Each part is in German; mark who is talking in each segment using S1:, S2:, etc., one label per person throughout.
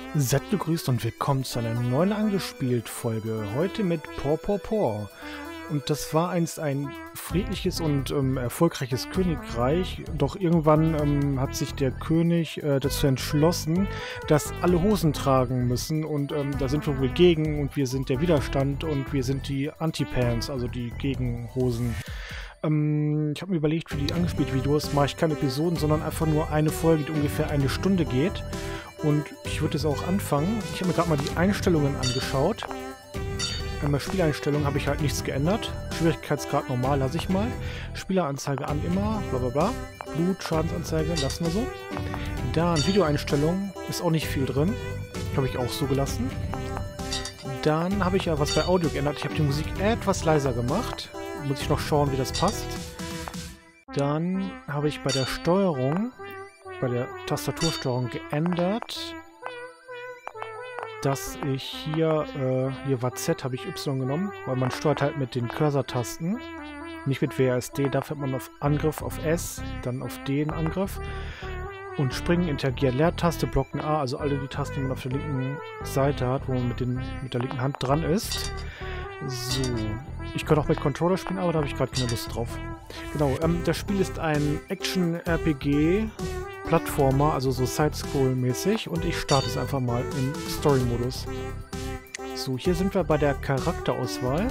S1: Seid gegrüßt und willkommen zu einer neuen Angespielt-Folge. Heute mit Paw Paw Paw. Und das war einst ein friedliches und erfolgreiches Königreich. Doch irgendwann hat sich der König dazu entschlossen, dass alle Hosen tragen müssen. Und da sind wir wohl gegen und wir sind der Widerstand und wir sind die Anti-Pants, also die Gegenhosen. Ich habe mir überlegt, für die Angespielt-Videos mache ich keine Episoden, sondern einfach nur eine Folge, die ungefähr eine Stunde geht. Und ich würde es auch anfangen. Ich habe mir gerade mal die Einstellungen angeschaut. Bei Spieleinstellungen habe ich halt nichts geändert. Schwierigkeitsgrad normal lasse ich mal. Spieleranzeige an immer, bla bla bla. Blut, Schadensanzeige, lassen wir so. Dann Videoeinstellungen, ist auch nicht viel drin. Habe ich auch so gelassen. Dann habe ich ja was bei Audio geändert. Ich habe die Musik etwas leiser gemacht. Muss ich noch schauen, wie das passt. Dann habe ich bei der Steuerung, bei der Tastatursteuerung geändert, dass ich hier war Z, habe ich Y genommen, weil man steuert halt mit den Cursor-Tasten, nicht mit WASD, da fährt man auf Angriff auf S, dann auf D einen Angriff und Springen, Interagieren, Leertaste, Blocken A, also alle die Tasten, die man auf der linken Seite hat, wo man mit der linken Hand dran ist. So, ich könnte auch mit Controller spielen, aber da habe ich gerade keine Lust drauf. Genau, das Spiel ist ein Action-RPG, Plattformer, also so Side-Scroll-mäßig, und ich starte es einfach mal im Story-Modus. So, hier sind wir bei der Charakterauswahl.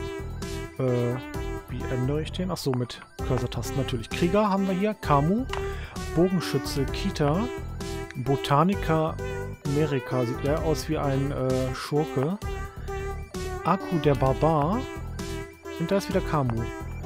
S1: Wie ändere ich den? Achso, mit Cursor-Tasten natürlich. Krieger haben wir hier, Kamu, Bogenschütze, Kita, Botaniker, Merika, sieht der aus wie ein Schurke, Aku, der Barbar, und da ist wieder Kamu.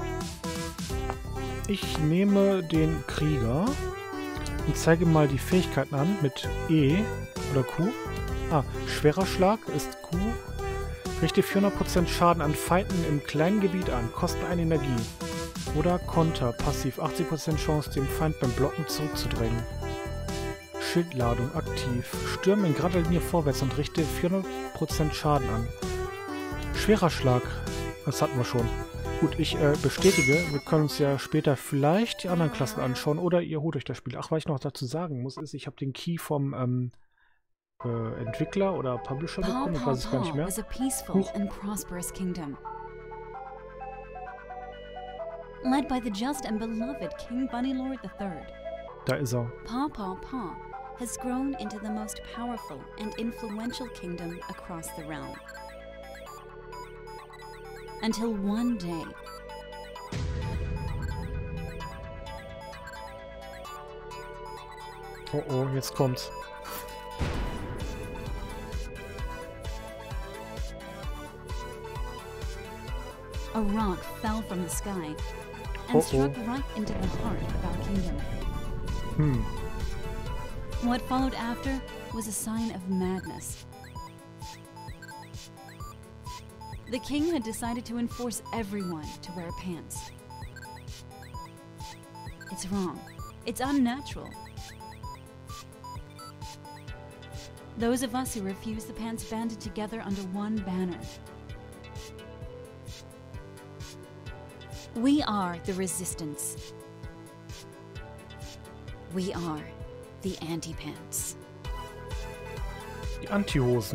S1: Ich nehme den Krieger und zeige mal die Fähigkeiten an mit E oder Q. Schwerer Schlag ist Q. Richte 400% Schaden an Feinden im kleinen Gebiet an. Kosten 1 Energie. Oder Konter. Passiv 80% Chance, den Feind beim Blocken zurückzudrängen. Schildladung aktiv. Stürme in gerader Linie vorwärts und richte 400% Schaden an. Schwerer Schlag. Das hatten wir schon. Gut, ich bestätige, wir können uns ja später vielleicht die anderen Klassen anschauen oder ihr holt euch das Spiel. Ach, was ich noch dazu sagen muss, ist, ich habe den Key vom Entwickler oder Publisher bekommen, ich weiß es gar nicht mehr.
S2: Led by the just and beloved King Bunnylord III.
S1: Da ist er.
S2: Paw Paw Paw has grown into the most powerful and influential kingdom across the realm. Until one day,
S1: oh oh, jetzt kommt's.
S2: a rock fell from the sky and struck right into the heart of our kingdom. What followed after was a sign of madness. The king had decided to enforce everyone to wear pants. It's wrong. It's unnatural. Those of us who refuse the pants banded together under one banner. We are the resistance. We are the Anti-Pants.
S1: Die Antihosen.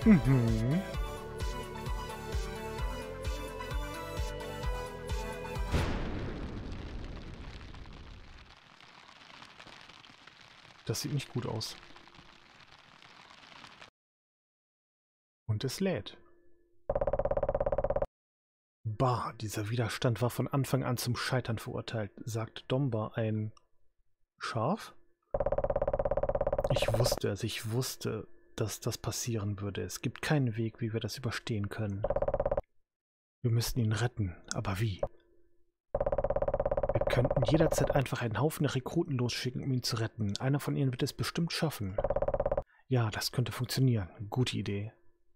S1: Das sieht nicht gut aus. Und es lädt. Bah, dieser Widerstand war von Anfang an zum Scheitern verurteilt, sagt Domba, ein Schaf. Ich wusste, dass das passieren würde. Es gibt keinen Weg, wie wir das überstehen können. Wir müssen ihn retten, aber wie? Wir könnten jederzeit einfach einen Haufen Rekruten losschicken, um ihn zu retten. Einer von ihnen wird es bestimmt schaffen. Ja, das könnte funktionieren. Gute Idee.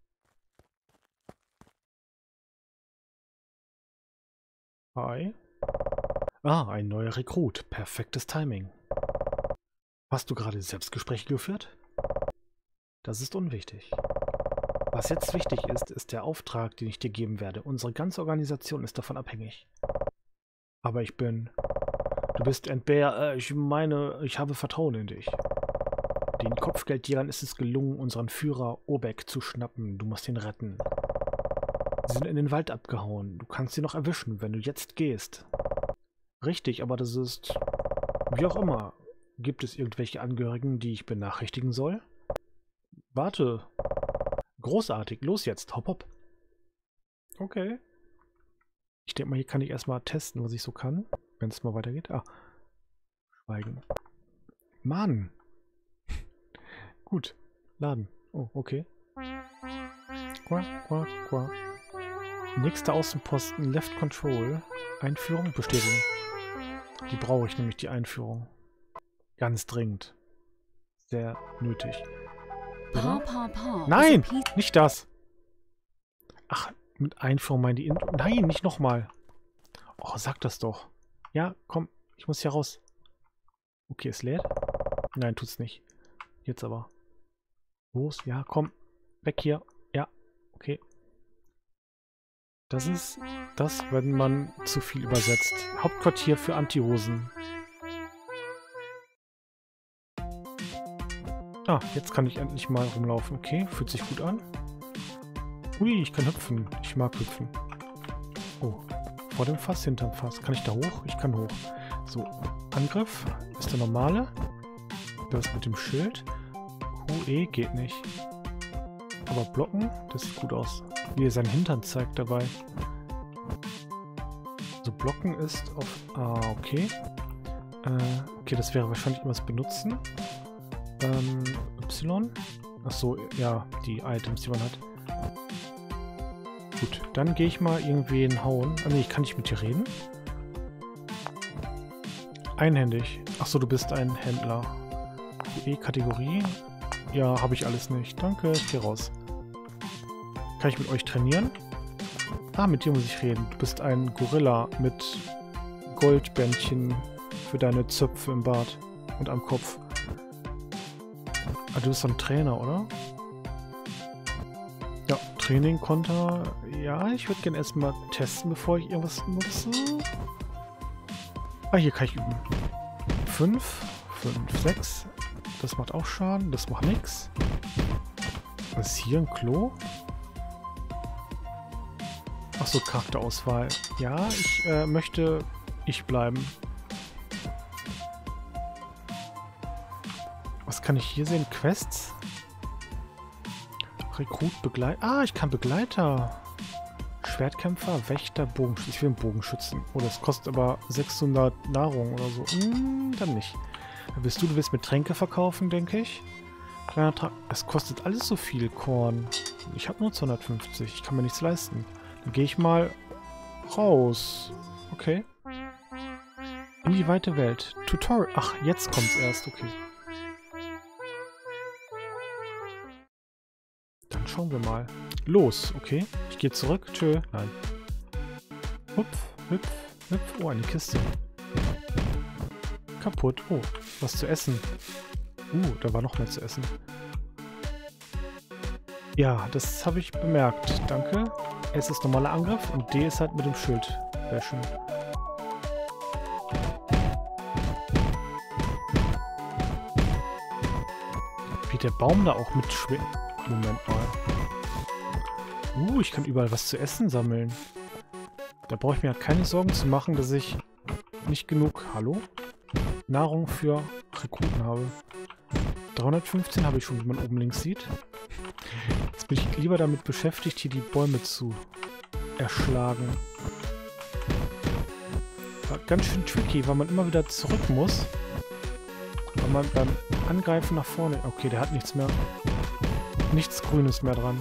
S1: Hi. Ein neuer Rekrut. Perfektes Timing. Hast du gerade Selbstgespräche geführt? Das ist unwichtig. Was jetzt wichtig ist, ist der Auftrag, den ich dir geben werde. Unsere ganze Organisation ist davon abhängig. Aber du bist entbehr, ich meine, ich habe Vertrauen in dich. Den Kopfgeldjägern ist es gelungen, unseren Führer Obek zu schnappen. Du musst ihn retten. Sie sind in den Wald abgehauen. Du kannst sie noch erwischen, wenn du jetzt gehst. Richtig, aber das ist... Wie auch immer. Gibt es irgendwelche Angehörigen, die ich benachrichtigen soll? Warte. Großartig. Los jetzt. Hopp, hopp. Okay. Ich denke mal, hier kann ich erstmal testen, was ich so kann. Wenn es mal weitergeht. Ah. Schweigen. Mann. Gut. Laden. Oh, okay. Quack, quack, quack. Nächster Außenposten. Left Control. Einführung. Bestätigen. Die brauche ich nämlich, die Einführung. Ganz dringend. Sehr nötig. Nein! Nicht das! Ach, mit Einführung meinen die... Nein, nicht nochmal. Oh, sag das doch. Ja, komm. Ich muss hier raus. Okay, es lädt. Nein, tut's nicht. Jetzt aber. Los, ja, komm. Weg hier. Ja, okay. Das ist das, wenn man zu viel übersetzt. Hauptquartier für Antihosen. Ah, jetzt kann ich endlich mal rumlaufen. Okay, fühlt sich gut an. Ui, ich kann hüpfen. Ich mag hüpfen. Oh, vor dem Fass, hinterm Fass. Kann ich da hoch? Ich kann hoch. So, Angriff ist der normale. Das mit dem Schild. UE geht nicht. Aber blocken, das sieht gut aus. Wie er seinen Hintern zeigt dabei. So, blocken ist auf... Ah, okay. Okay, das wäre wahrscheinlich immer das Benutzen. Y. Achso, ja, die Items, die man hat. Gut, dann gehe ich mal irgendwen hauen. Ah, nee, kann ich mit dir reden? Einhändig. Achso, du bist ein Händler. E-Kategorie. Ja, habe ich alles nicht. Danke, ich gehe raus. Kann ich mit euch trainieren? Ah, mit dir muss ich reden. Du bist ein Gorilla mit Goldbändchen für deine Zöpfe im Bart und am Kopf. Ah, du bist so ein Trainer, oder? Ja, Training, Konter. Ja, ich würde gerne erstmal testen, bevor ich irgendwas nutze. Ah, hier kann ich üben. 5, 5, 6. Das macht auch Schaden, das macht nichts. Was ist hier, ein Klo? Achso, Charakterauswahl. Ja, ich möchte ich bleiben. Was kann ich hier sehen? Quests? Rekrut, Begleiter. Ah, ich kann Begleiter. Schwertkämpfer, Wächter, Bogenschützen. Ich will einen Bogenschützen. Oh, das kostet aber 600 Nahrung oder so. Dann nicht. Dann willst du willst mir Tränke verkaufen, denke ich. Kleiner Trag. Es kostet alles so viel Korn. Ich habe nur 250. Ich kann mir nichts leisten. Dann gehe ich mal raus. Okay. In die weite Welt. Tutorial. Ach, jetzt kommt's erst. Okay. Dann schauen wir mal. Los, okay. Ich gehe zurück. Tschö. Nein. Hupf, hüpf, hüpf. Oh, eine Kiste. Kaputt. Oh, was zu essen. Da war noch mehr zu essen. Ja, das habe ich bemerkt. Danke. S ist normaler Angriff und D ist halt mit dem Schild wäschen. Wie der Baum da auch mit schwer... Moment mal. Ich kann überall was zu essen sammeln. Da brauche ich mir halt keine Sorgen zu machen, dass ich nicht genug... Hallo? Nahrung für Rekruten habe. 315 habe ich schon, wie man oben links sieht. Jetzt bin ich lieber damit beschäftigt, hier die Bäume zu erschlagen. War ganz schön tricky, weil man immer wieder zurück muss. Weil man beim Angreifen nach vorne... Okay, der hat nichts mehr. Nichts Grünes mehr dran.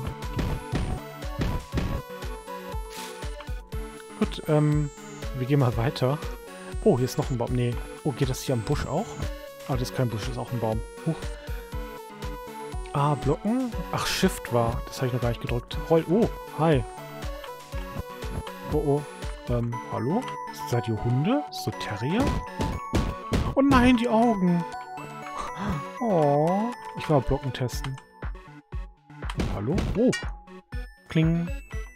S1: Gut, wir gehen mal weiter. Oh, hier ist noch ein Baum. Nee. Oh, geht das hier am Busch auch? Ah, das ist kein Busch, das ist auch ein Baum. Huch. Ah, blocken? Ach, Shift war. Das habe ich noch gar nicht gedrückt. Roll. Oh, hi. Oh, hallo? Seid ihr Hunde? So Terrier? Oh nein, die Augen. Oh. Ich will mal Blocken testen. Hallo? Oh. Kling.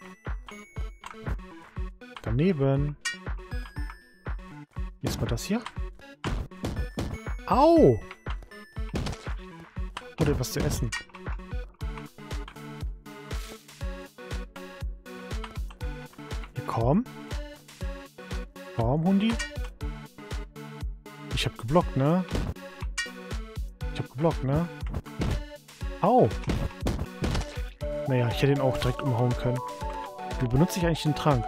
S1: Daneben. Jetzt mal das hier. Au! Oder was zu essen. Hier, komm. Komm, Hundi. Ich hab geblockt, ne? Ich hab geblockt, ne? Au! Naja, ich hätte ihn auch direkt umhauen können. Wie benutze ich eigentlich den Trank?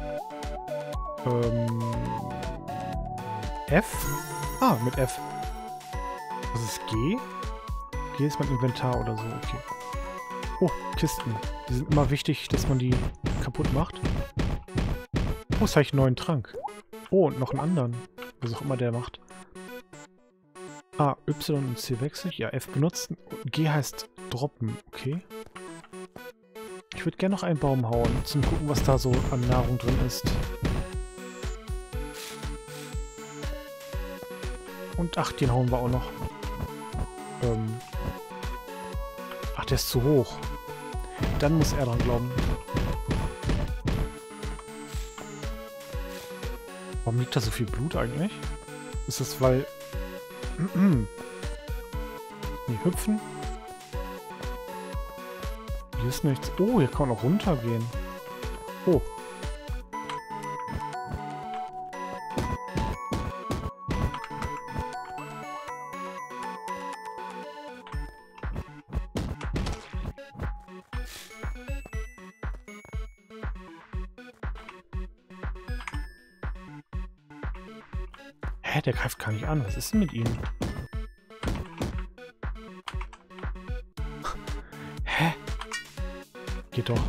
S1: F? Ah, mit F. Was ist G? G ist mein Inventar oder so, okay. Oh, Kisten. Die sind immer wichtig, dass man die kaputt macht. Oh, jetzt habe ich einen neuen Trank. Oh, und noch einen anderen. Was auch immer der macht. A, Y und C wechsle ich. Ja, F benutzen. Und G heißt droppen, okay. Ich würde gerne noch einen Baum hauen, zum gucken, was da so an Nahrung drin ist. Und ach, den hauen wir auch noch. Ach, der ist zu hoch. Dann muss er dran glauben. Warum liegt da so viel Blut eigentlich? Ist das, weil... Nee, hüpfen. Hier ist nichts. Oh, hier kann man auch runtergehen. Oh. Hä, der greift gar nicht an. Was ist denn mit ihm? Hä? Geht doch.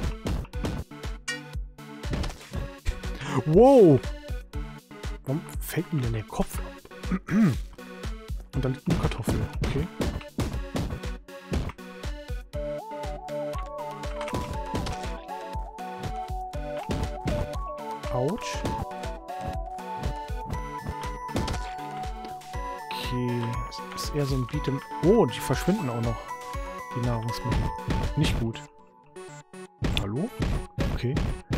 S1: Wow! Warum fällt ihm denn der Kopf ab? Und da liegt eine Kartoffel. Okay. Autsch. Okay. Das ist eher so ein Beat'em... Oh, die verschwinden auch noch. Die Nahrungsmittel. Nicht gut. Hallo? Okay.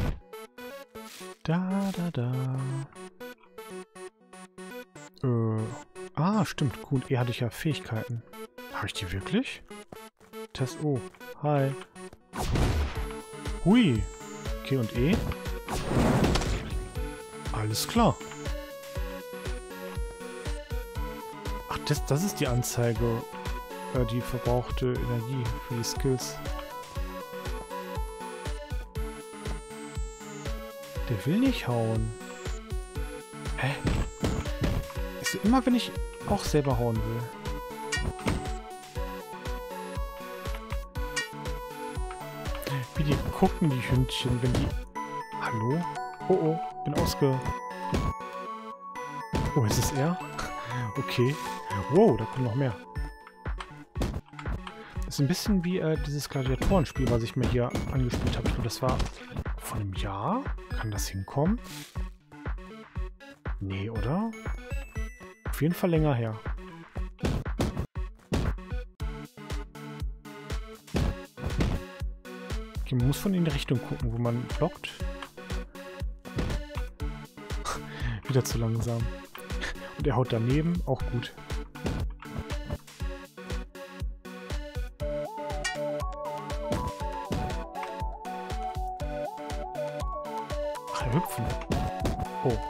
S1: Da. Ah, stimmt. Q und E hatte ich ja Fähigkeiten. Habe ich die wirklich? Test O. Hi. Hui. Q und E. Alles klar. Ach, das ist die Anzeige. Die verbrauchte Energie für die Skills. Der will nicht hauen. Hä? Ist immer, wenn ich auch selber hauen will. Wie die gucken, die Hündchen, wenn die... Hallo? Oh, bin ausge... Oh, ist es er? Okay. Wow, da kommt noch mehr. Ist ein bisschen wie dieses Gladiatorenspiel, was ich mir hier angespielt habe. Ich glaube, das war vor einem Jahr. Kann das hinkommen? Nee, oder? Auf jeden Fall länger her. Okay, man muss von in die Richtung gucken, wo man blockt. Wieder zu langsam. Und er haut daneben. Auch gut. Ach, hüpfen. Oh.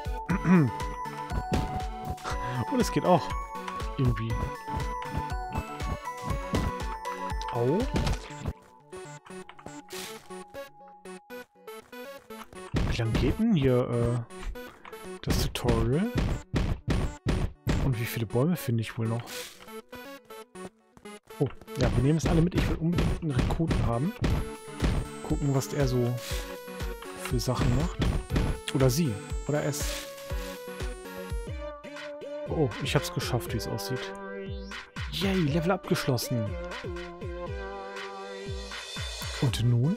S1: Oh, das geht auch. Irgendwie. Au. Wie lange geht denn hier das Tutorial? Und wie viele Bäume finde ich wohl noch? Oh, ja, wir nehmen es alle mit. Ich will unbedingt einen Rekruten haben. Gucken, was der so für Sachen macht. Oder sie. Oder es. Oh, ich hab's geschafft, wie es aussieht. Yay, Level abgeschlossen. Und nun?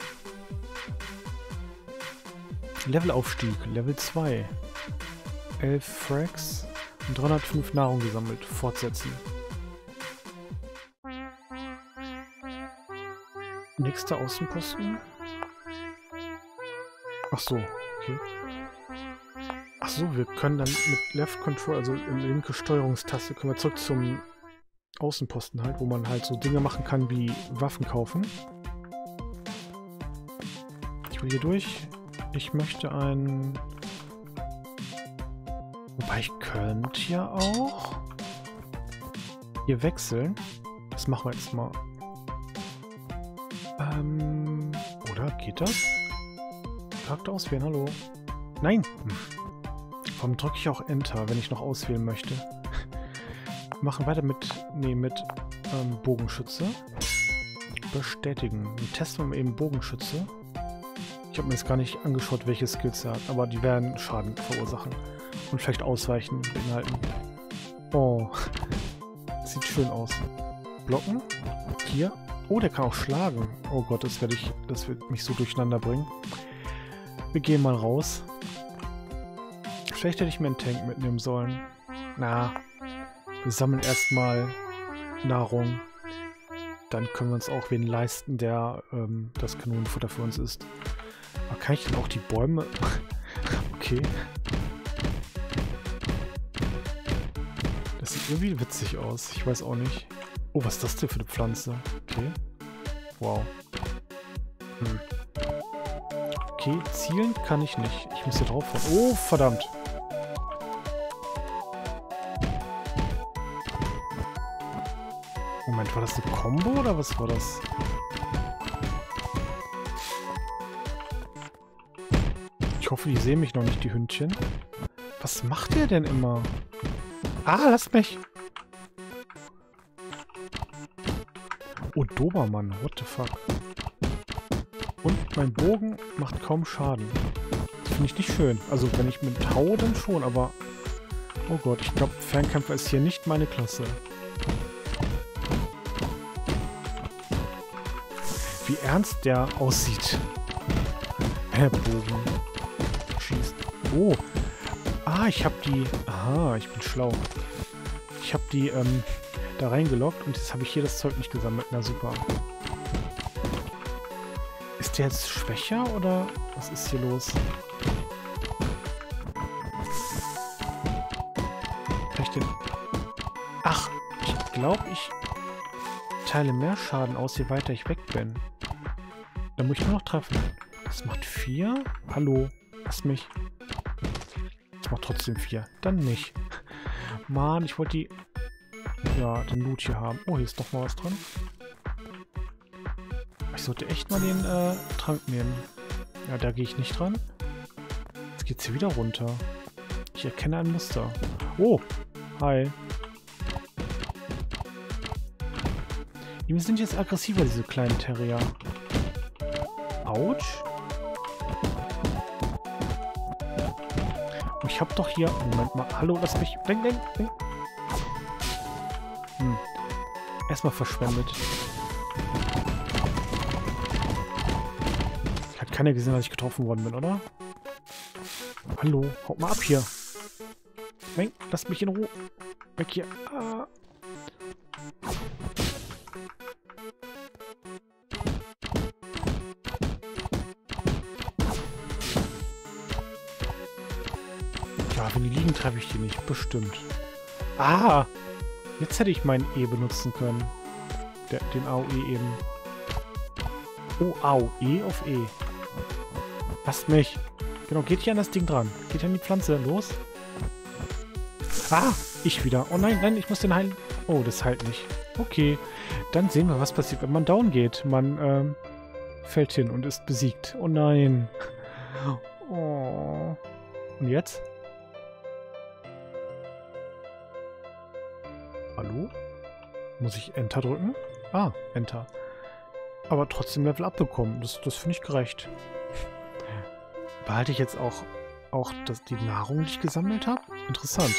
S1: Levelaufstieg, Level 2. 11 Frags und 305 Nahrung gesammelt. Fortsetzen. Nächster Außenposten. Ach so, okay. Ach so, wir können dann mit Left Control, also in linke Steuerungstaste, können wir zurück zum Außenposten halt, wo man halt so Dinge machen kann wie Waffen kaufen. Ich will hier durch. Ich möchte ein... Wobei ich könnte ja auch hier wechseln. Das machen wir jetzt mal. Oder geht das? Charakter auswählen, hallo. Nein! Warum drücke ich auch Enter, wenn ich noch auswählen möchte? Wir machen weiter mit... Nee, mit Bogenschütze. Bestätigen. Dann testen wir mal eben Bogenschütze. Ich habe mir jetzt gar nicht angeschaut, welche Skills er hat, aber die werden Schaden verursachen. Und vielleicht Ausweichen beinhalten. Oh. Sieht schön aus. Blocken. Hier. Oh, der kann auch schlagen. Oh Gott, das wird mich so durcheinander bringen. Wir gehen mal raus. Vielleicht hätte ich mir einen Tank mitnehmen sollen. Na, wir sammeln erstmal Nahrung. Dann können wir uns auch wen leisten, der das Kanonenfutter für uns ist. Aber kann ich denn auch die Bäume... Okay. Das sieht irgendwie witzig aus. Ich weiß auch nicht. Oh, was ist das denn für eine Pflanze? Okay. Wow. Okay, zielen kann ich nicht. Ich muss hier drauf fahren. Oh, verdammt. Moment, war das eine Combo oder was war das? Ich hoffe, die sehen mich noch nicht, die Hündchen. Was macht der denn immer? Ah, lasst mich! Oh, Dobermann, what the fuck? Und mein Bogen macht kaum Schaden. Das finde ich nicht schön. Also, wenn ich mit hau, dann schon, aber... Oh Gott, ich glaube, Fernkämpfer ist hier nicht meine Klasse. Wie ernst der aussieht. Der Bogen. Schießt. Oh. Ah, ich habe die... Aha, ich bin schlau. Ich habe die, da reingeloggt und jetzt habe ich hier das Zeug nicht gesammelt. Na super. Ist der jetzt schwächer oder was ist hier los? Kann ich den... Ach, ich glaube, ich teile mehr Schaden aus, je weiter ich weg bin. Da muss ich nur noch treffen. Das macht 4. Hallo, lass mich. Das macht trotzdem 4. Dann nicht. Mann, ich wollte die... Ja, den Loot hier haben. Oh, hier ist doch mal was dran. Ich sollte echt mal den Trank nehmen. Ja, da gehe ich nicht dran. Jetzt geht's hier wieder runter. Ich erkenne ein Muster. Oh, hi. Die sind jetzt aggressiver, diese kleinen Terrier. Autsch. Und ich hab doch hier... Moment mal. Hallo, lass mich... Denk. Erstmal verschwendet. Hat keiner gesehen, dass ich getroffen worden bin, oder? Hallo, haut mal ab hier. Nein, lasst mich in Ruhe. Weg hier. Ah. Ja, wenn die liegen, treffe ich die nicht. Bestimmt. Ah! Jetzt hätte ich meinen E benutzen können. Den AOE eben. Oh, AOE auf E. Lasst mich. Genau, geht hier an das Ding dran. Geht hier an die Pflanze. Los. Ah, ich wieder. Oh nein, ich muss den heilen. Oh, das heilt nicht. Okay. Dann sehen wir, was passiert, wenn man down geht. Man fällt hin und ist besiegt. Oh nein. Oh. Und jetzt? Hallo? Muss ich Enter drücken? Ah, Enter. Aber trotzdem Level up bekommen. Das finde ich gerecht. Behalte ich jetzt auch die Nahrung, die ich gesammelt habe? Interessant.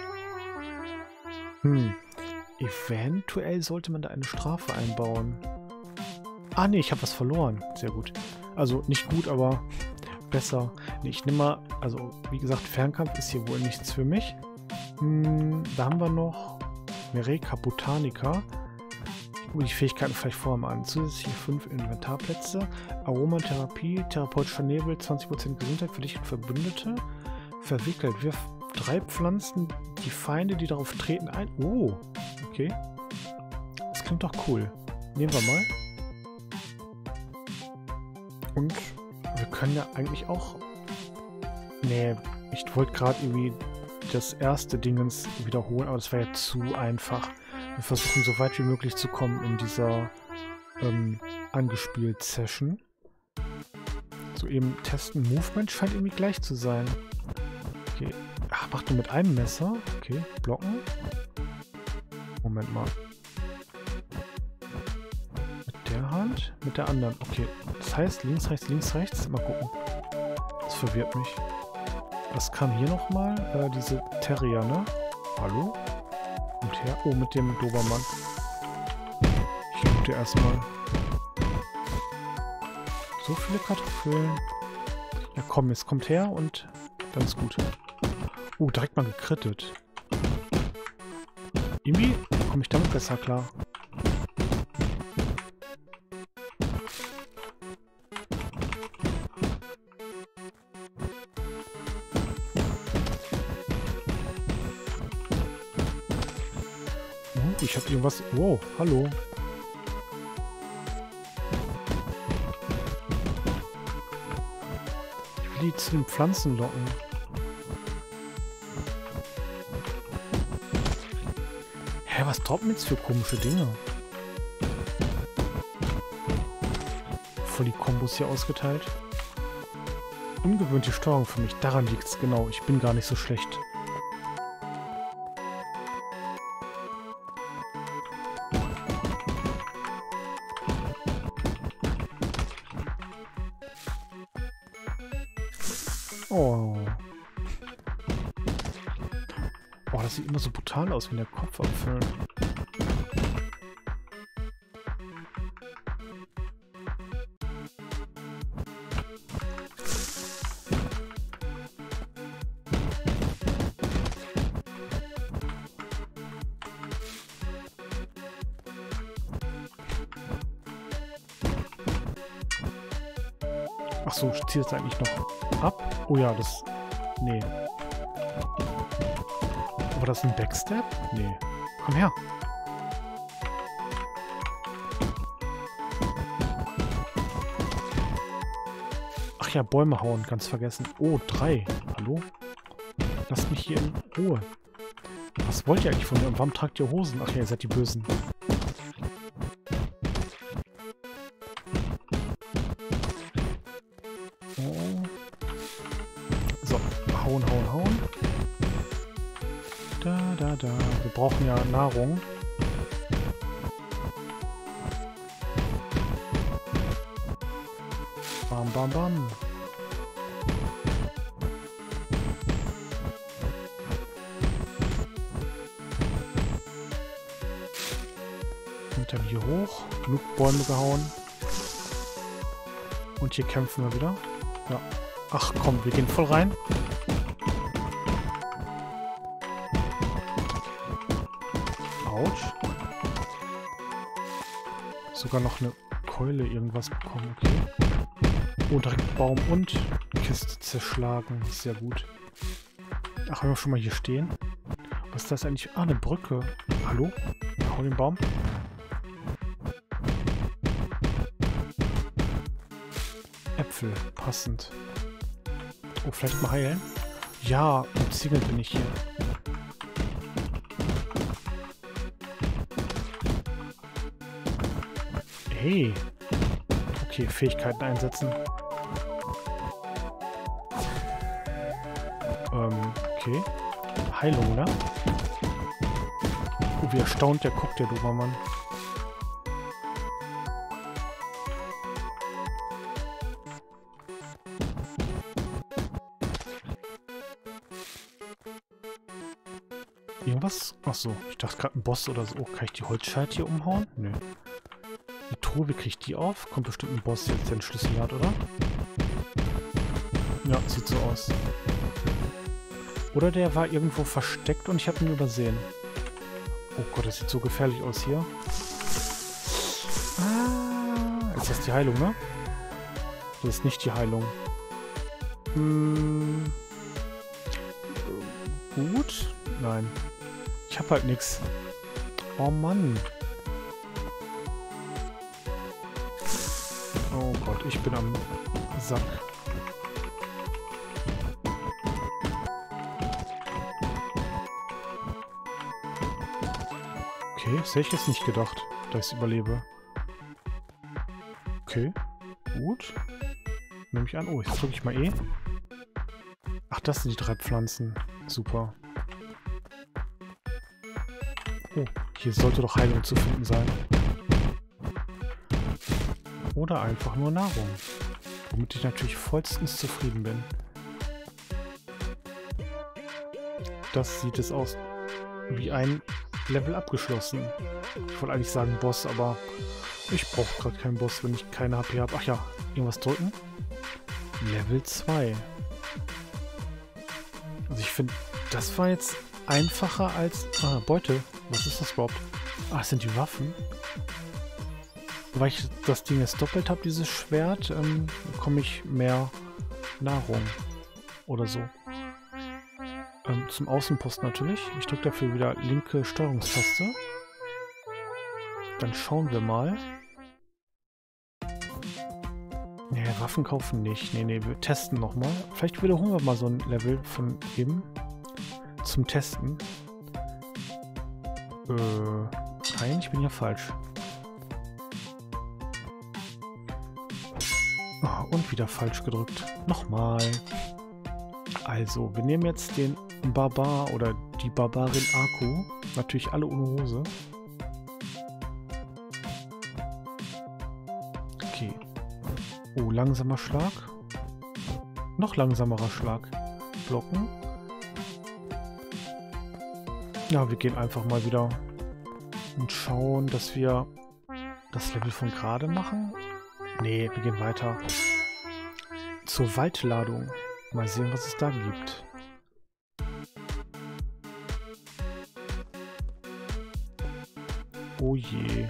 S1: Eventuell sollte man da eine Strafe einbauen. Ah, nee, ich habe was verloren. Sehr gut. Also, nicht gut, aber besser. Nee, ich nehme mal... Also, wie gesagt, Fernkampf ist hier wohl nichts für mich. Da haben wir noch... Mereka Botanica. Ich gucke die Fähigkeiten vielleicht vorher mal an. Zusätzliche 5 Inventarplätze. Aromatherapie, therapeutischer Nebel, 20% Gesundheit für dich und Verbündete. Verwickelt. Wirf 3 Pflanzen, die Feinde, die darauf treten, ein. Oh, okay. klingt doch cool. Nehmen wir mal. Und wir können ja eigentlich auch... Nee, ich wollte gerade irgendwie das erste Dingens wiederholen, aber das war ja zu einfach. Wir versuchen so weit wie möglich zu kommen in dieser angespielt Session. So eben testen. Movement scheint irgendwie gleich zu sein. Okay. Ach, macht nur mit einem Messer. Okay, blocken. Moment mal. Mit der Hand? Mit der anderen. Okay. Das heißt links, rechts, links, rechts. Mal gucken. Das verwirrt mich. Was kam hier nochmal? Diese Terrier, ne? Hallo? Und her. Oh, mit dem Dobermann. Ich loote erstmal. So viele Kartoffeln. Ja komm, jetzt kommt her und dann ist gut. Direkt mal gekrittet. Irgendwie komme ich damit besser klar. Ich habe irgendwas... Wow, hallo. Ich will die zu den Pflanzen locken. Hä, was droppen jetzt für komische Dinge? Voll die Kombos hier ausgeteilt. Ungewöhnliche Steuerung für mich. Daran liegt's genau. Ich bin gar nicht so schlecht. Oh. Oh, das sieht immer so brutal aus, wenn der Kopf abfällt. Ach so, zielt es eigentlich noch ab? Oh ja, das... Nee. War das ein Backstep? Nee. Komm her. Ach ja, Bäume hauen, ganz vergessen. Oh, 3. Hallo? Lasst mich hier in Ruhe. Was wollt ihr eigentlich von mir? Und warum tragt ihr Hosen? Ach ja, ihr seid die Bösen. Hauen, hauen, hauen. Da. Wir brauchen ja Nahrung. Bam, bam, bam. Und dann hier hoch. Genug Bäume gehauen. Und hier kämpfen wir wieder. Ja. Ach komm, wir gehen voll rein. Autsch. Sogar noch eine Keule irgendwas bekommen, okay. Oh, direkt Baum und Kiste zerschlagen. Sehr gut. Ach, wenn wir schon mal hier stehen. Was ist das eigentlich? Ah, eine Brücke. Hallo? Hau den Baum. Äpfel. Passend. Oh, vielleicht mal heilen? Ja, umzingelt bin ich hier. Hey. Okay, Fähigkeiten einsetzen. Okay. Heilung, ne? Oh, wie erstaunt der guckt, der Dobermann. Irgendwas? Achso, ich dachte gerade ein Boss oder so. Oh, kann ich die Holzscheit hier umhauen? Nö. Die Truhe, wie krieg ich die auf? Kommt bestimmt ein Boss jetzt, der einen Schlüssel hat, oder? Ja, sieht so aus. Oder der war irgendwo versteckt und ich habe ihn übersehen. Oh Gott, das sieht so gefährlich aus hier. Ah, ist das die Heilung, ne? Das ist nicht die Heilung. Gut? Nein. Ich hab halt nichts. Oh Mann. ich bin am Sack. Okay, das hätte ich jetzt nicht gedacht, dass ich überlebe. Okay, gut. Nehme ich an. Oh, jetzt drücke ich mal E. Ach, das sind die 3 Pflanzen. Super. Oh, hier sollte doch Heilung zu finden sein. Oder einfach nur Nahrung. Womit ich natürlich vollstens zufrieden bin. Das sieht es aus wie ein Level abgeschlossen. Ich wollte eigentlich sagen Boss, aber ich brauche gerade keinen Boss, wenn ich keine HP habe. Ach ja, irgendwas drücken. Level 2. Also ich finde, das war jetzt einfacher als... Ah, Beute. Was ist das überhaupt? Ah, das sind die Waffen. Weil ich das Ding jetzt doppelt habe, dieses Schwert, bekomme ich mehr Nahrung. Oder so. Zum Außenposten natürlich. Ich drücke dafür wieder linke Steuerungstaste. Dann schauen wir mal. Nee, Waffen kaufen nicht. Nee, wir testen nochmal. Vielleicht wiederholen wir mal so ein Level von eben. Zum Testen. Nein, ich bin hier falsch. Oh, und wieder falsch gedrückt. Nochmal. Also, wir nehmen jetzt den Barbar oder die Barbarin Aku. Natürlich alle ohne Hose. Okay. Oh, langsamer Schlag. Noch langsamerer Schlag. Blocken. Ja, wir gehen einfach mal wieder und schauen, dass wir das Level von gerade machen. Nee, wir gehen weiter. Zur Waldladung. Mal sehen, was es da gibt. Oh je.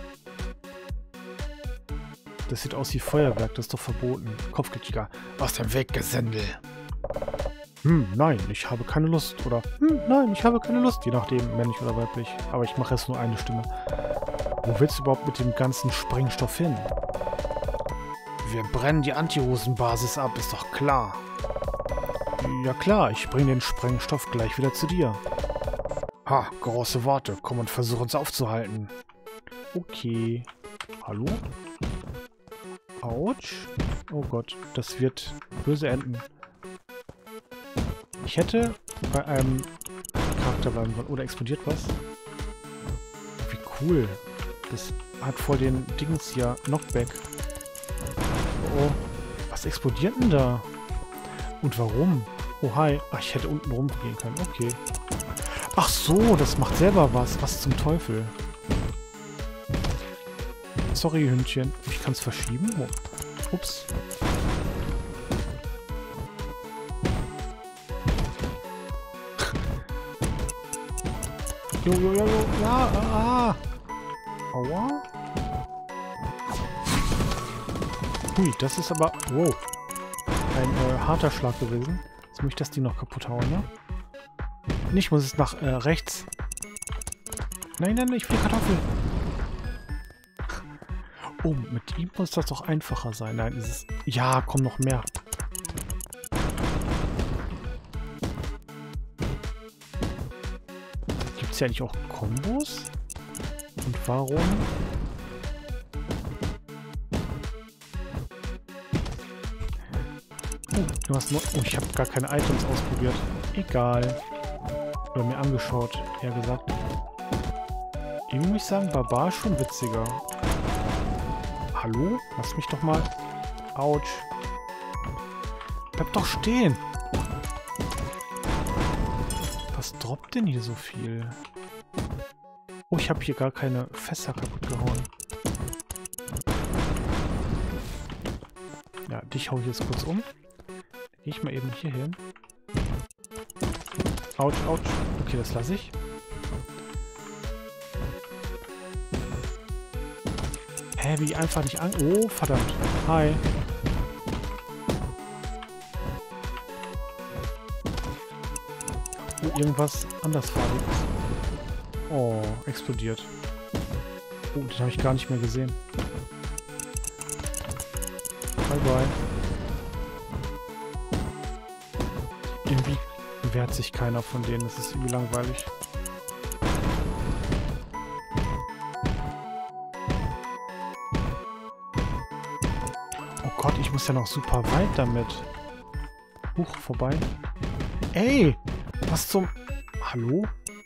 S1: Das sieht aus wie Feuerwerk, das ist doch verboten. Kopfgeldjäger. Aus dem Weg, Gesindel. Nein, ich habe keine Lust. Oder, nein, ich habe keine Lust. Je nachdem, männlich oder weiblich. Aber ich mache jetzt nur eine Stimme. Wo willst du überhaupt mit dem ganzen Sprengstoff hin? Wir brennen die Antihosenbasis ab, ist doch klar. Ja klar, ich bringe den Sprengstoff gleich wieder zu dir. Ha, große Worte. Komm und versuch uns aufzuhalten. Okay. Hallo? Autsch. Oh Gott, das wird böse enden. Ich hätte bei einem Charakter bleiben wollen. Oder explodiert was? Wie cool. Das hat voll den Dings hier. Knockback. Oh, was explodiert denn da? Und warum? Oh, hi. Ach, ich hätte unten rumgehen können. Okay. Ach so, das macht selber was. Was zum Teufel? Sorry, Hündchen. Ich kann es verschieben. Oh. Ups. Jo. Ja, Aua. Hui, das ist aber... Wow. Ein harter Schlag gewesen. Jetzt muss ich das Ding noch kaputt hauen, ne? Nicht, muss es nach rechts. Nein, ich will Kartoffel. Oh, mit ihm muss das doch einfacher sein. Nein, ist es... Ja, komm, noch mehr. Gibt es ja eigentlich auch Kombos? Und warum? Du hast noch... Oh, ich habe gar keine Items ausprobiert. Egal. Oder mir angeschaut, eher gesagt. Irgendwie muss ich sagen, Barbar ist schon witziger. Hallo? Lass mich doch mal... Autsch. Bleib doch stehen. Was droppt denn hier so viel? Oh, ich habe hier gar keine Fässer kaputt gehauen. Ja, dich hau ich jetzt kurz um. Gehe ich mal eben hier hin. Autsch. Okay, das lasse ich. Hä, wie einfach nicht an... Oh, verdammt. Hi. Oh, irgendwas andersfarbiges. Oh, explodiert. Oh, den habe ich gar nicht mehr gesehen. Bye bye. Irgendwie wehrt sich keiner von denen. Das ist irgendwie langweilig. Oh Gott, ich muss ja noch super weit damit. Huch, vorbei. Ey! Was zum... Hallo?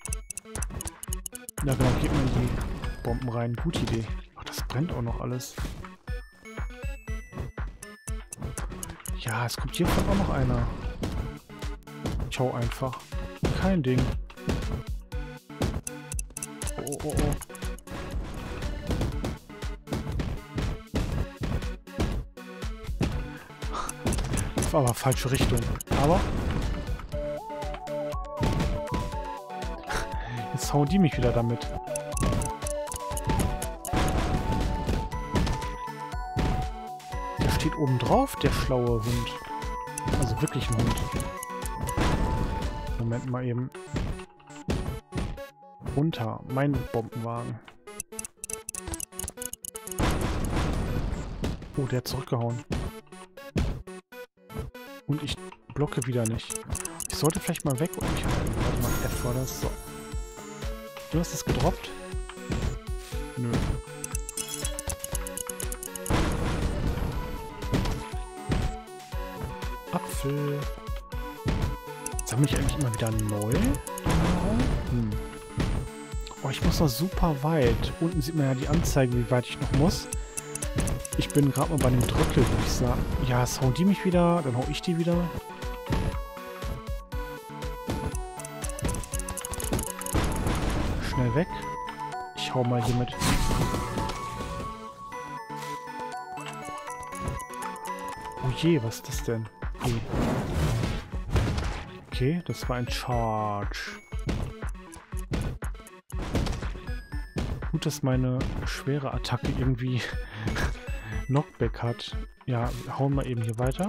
S1: Ja genau, gib mir die Bomben rein. Gute Idee. Ach, das brennt auch noch alles. Ja, es kommt hiervon auch noch einer. Ich hau einfach. Kein Ding. Oh, oh, oh. Das war aber falsche Richtung. Aber... Jetzt hauen die mich wieder damit. Der steht oben drauf, der schlaue Hund. Also wirklich ein Hund. Moment mal eben. Runter. Mein Bombenwagen. Oh, der hat zurückgehauen. Und ich blocke wieder nicht. Ich sollte vielleicht mal weg und mich halten. Warte mal, F war das. So. Du hast es gedroppt? Nö. Apfel. Sammle ich eigentlich immer wieder neu? Hm. Oh, ich muss noch super weit. Unten sieht man ja die Anzeige, wie weit ich noch muss. Ich bin gerade mal bei einem Drittel, würde ich sagen. Ja, jetzt hauen die mich wieder, dann hau ich die wieder. Schnell weg. Ich hau mal hier mit. Oh je, was ist das denn? Okay, das war ein Charge. Gut, dass meine schwere Attacke irgendwie Knockback hat. Ja, hauen wir eben hier weiter.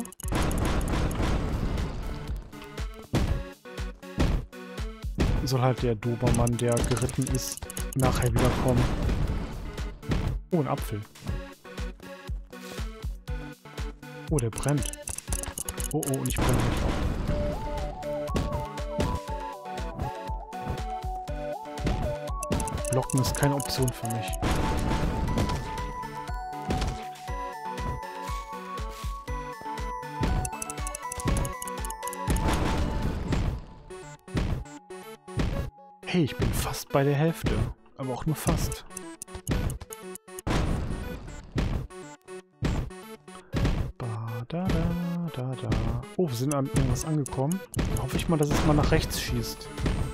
S1: Soll halt der Dobermann, der geritten ist, nachher wiederkommen. Oh, ein Apfel. Oh, der brennt. Oh, oh, und ich brenne nicht auf. Blocken ist keine Option für mich. Hey, ich bin fast bei der Hälfte. Aber auch nur fast. Oh, wir sind an irgendwas angekommen. Da hoffe ich mal, dass es mal nach rechts schießt.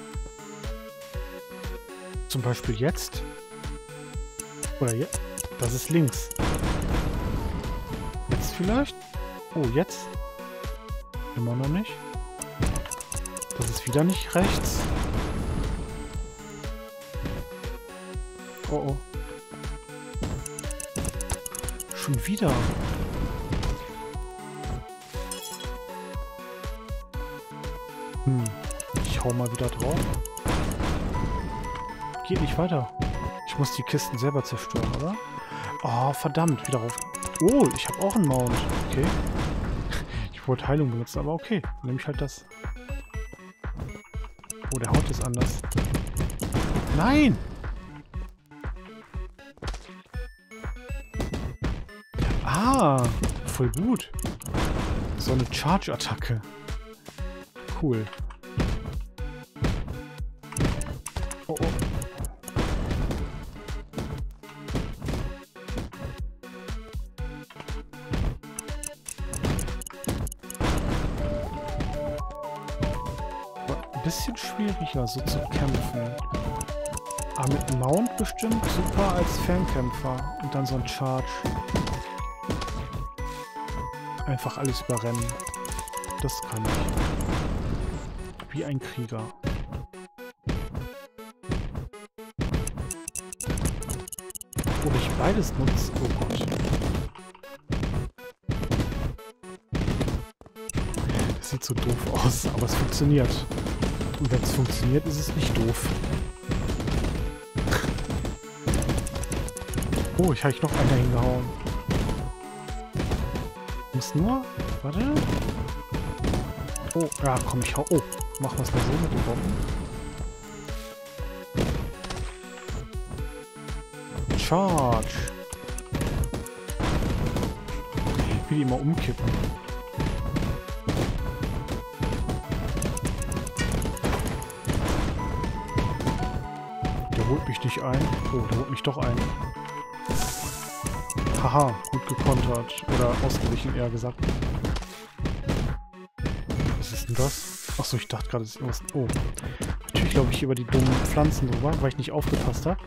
S1: Zum Beispiel jetzt. Oder jetzt. Das ist links. Jetzt vielleicht? Oh, jetzt? Immer noch nicht. Das ist wieder nicht rechts. Oh, oh. Schon wieder. Ich hau mal wieder drauf. Geht nicht weiter. Ich muss die Kisten selber zerstören, oder? Oh, verdammt. Wieder rauf. Oh, ich habe auch einen Mount. Okay. Ich wollte Heilung benutzen, aber okay. Dann nehme ich halt das. Oh, der haut ist anders. Nein! Ah, voll gut. So eine Charge-Attacke. Cool. Oh, oh. Ein bisschen schwieriger, so zu kämpfen. Aber mit Mount bestimmt super als Fernkämpfer. Und dann so ein Charge. Einfach alles überrennen. Das kann ich. Wie ein Krieger. Oder ich beides nutze. Oh Gott. Das sieht so doof aus, aber es funktioniert. Und wenn es funktioniert, ist es nicht doof. Oh, ich habe noch einer hingehauen. Muss nur... Warte. Oh, ja, komm, ich hau... Oh, machen wir es mal so mit den Bomben. Charge. Wie die immer umkippen. Der holt mich nicht ein. Oh, der holt mich doch ein. Haha, gut gekontert. Oder ausgewichen, eher gesagt. Was ist denn das? Achso, ich dachte gerade, es ist irgendwas... Oh. Natürlich glaube ich über die dummen Pflanzen drüber, weil ich nicht aufgepasst habe.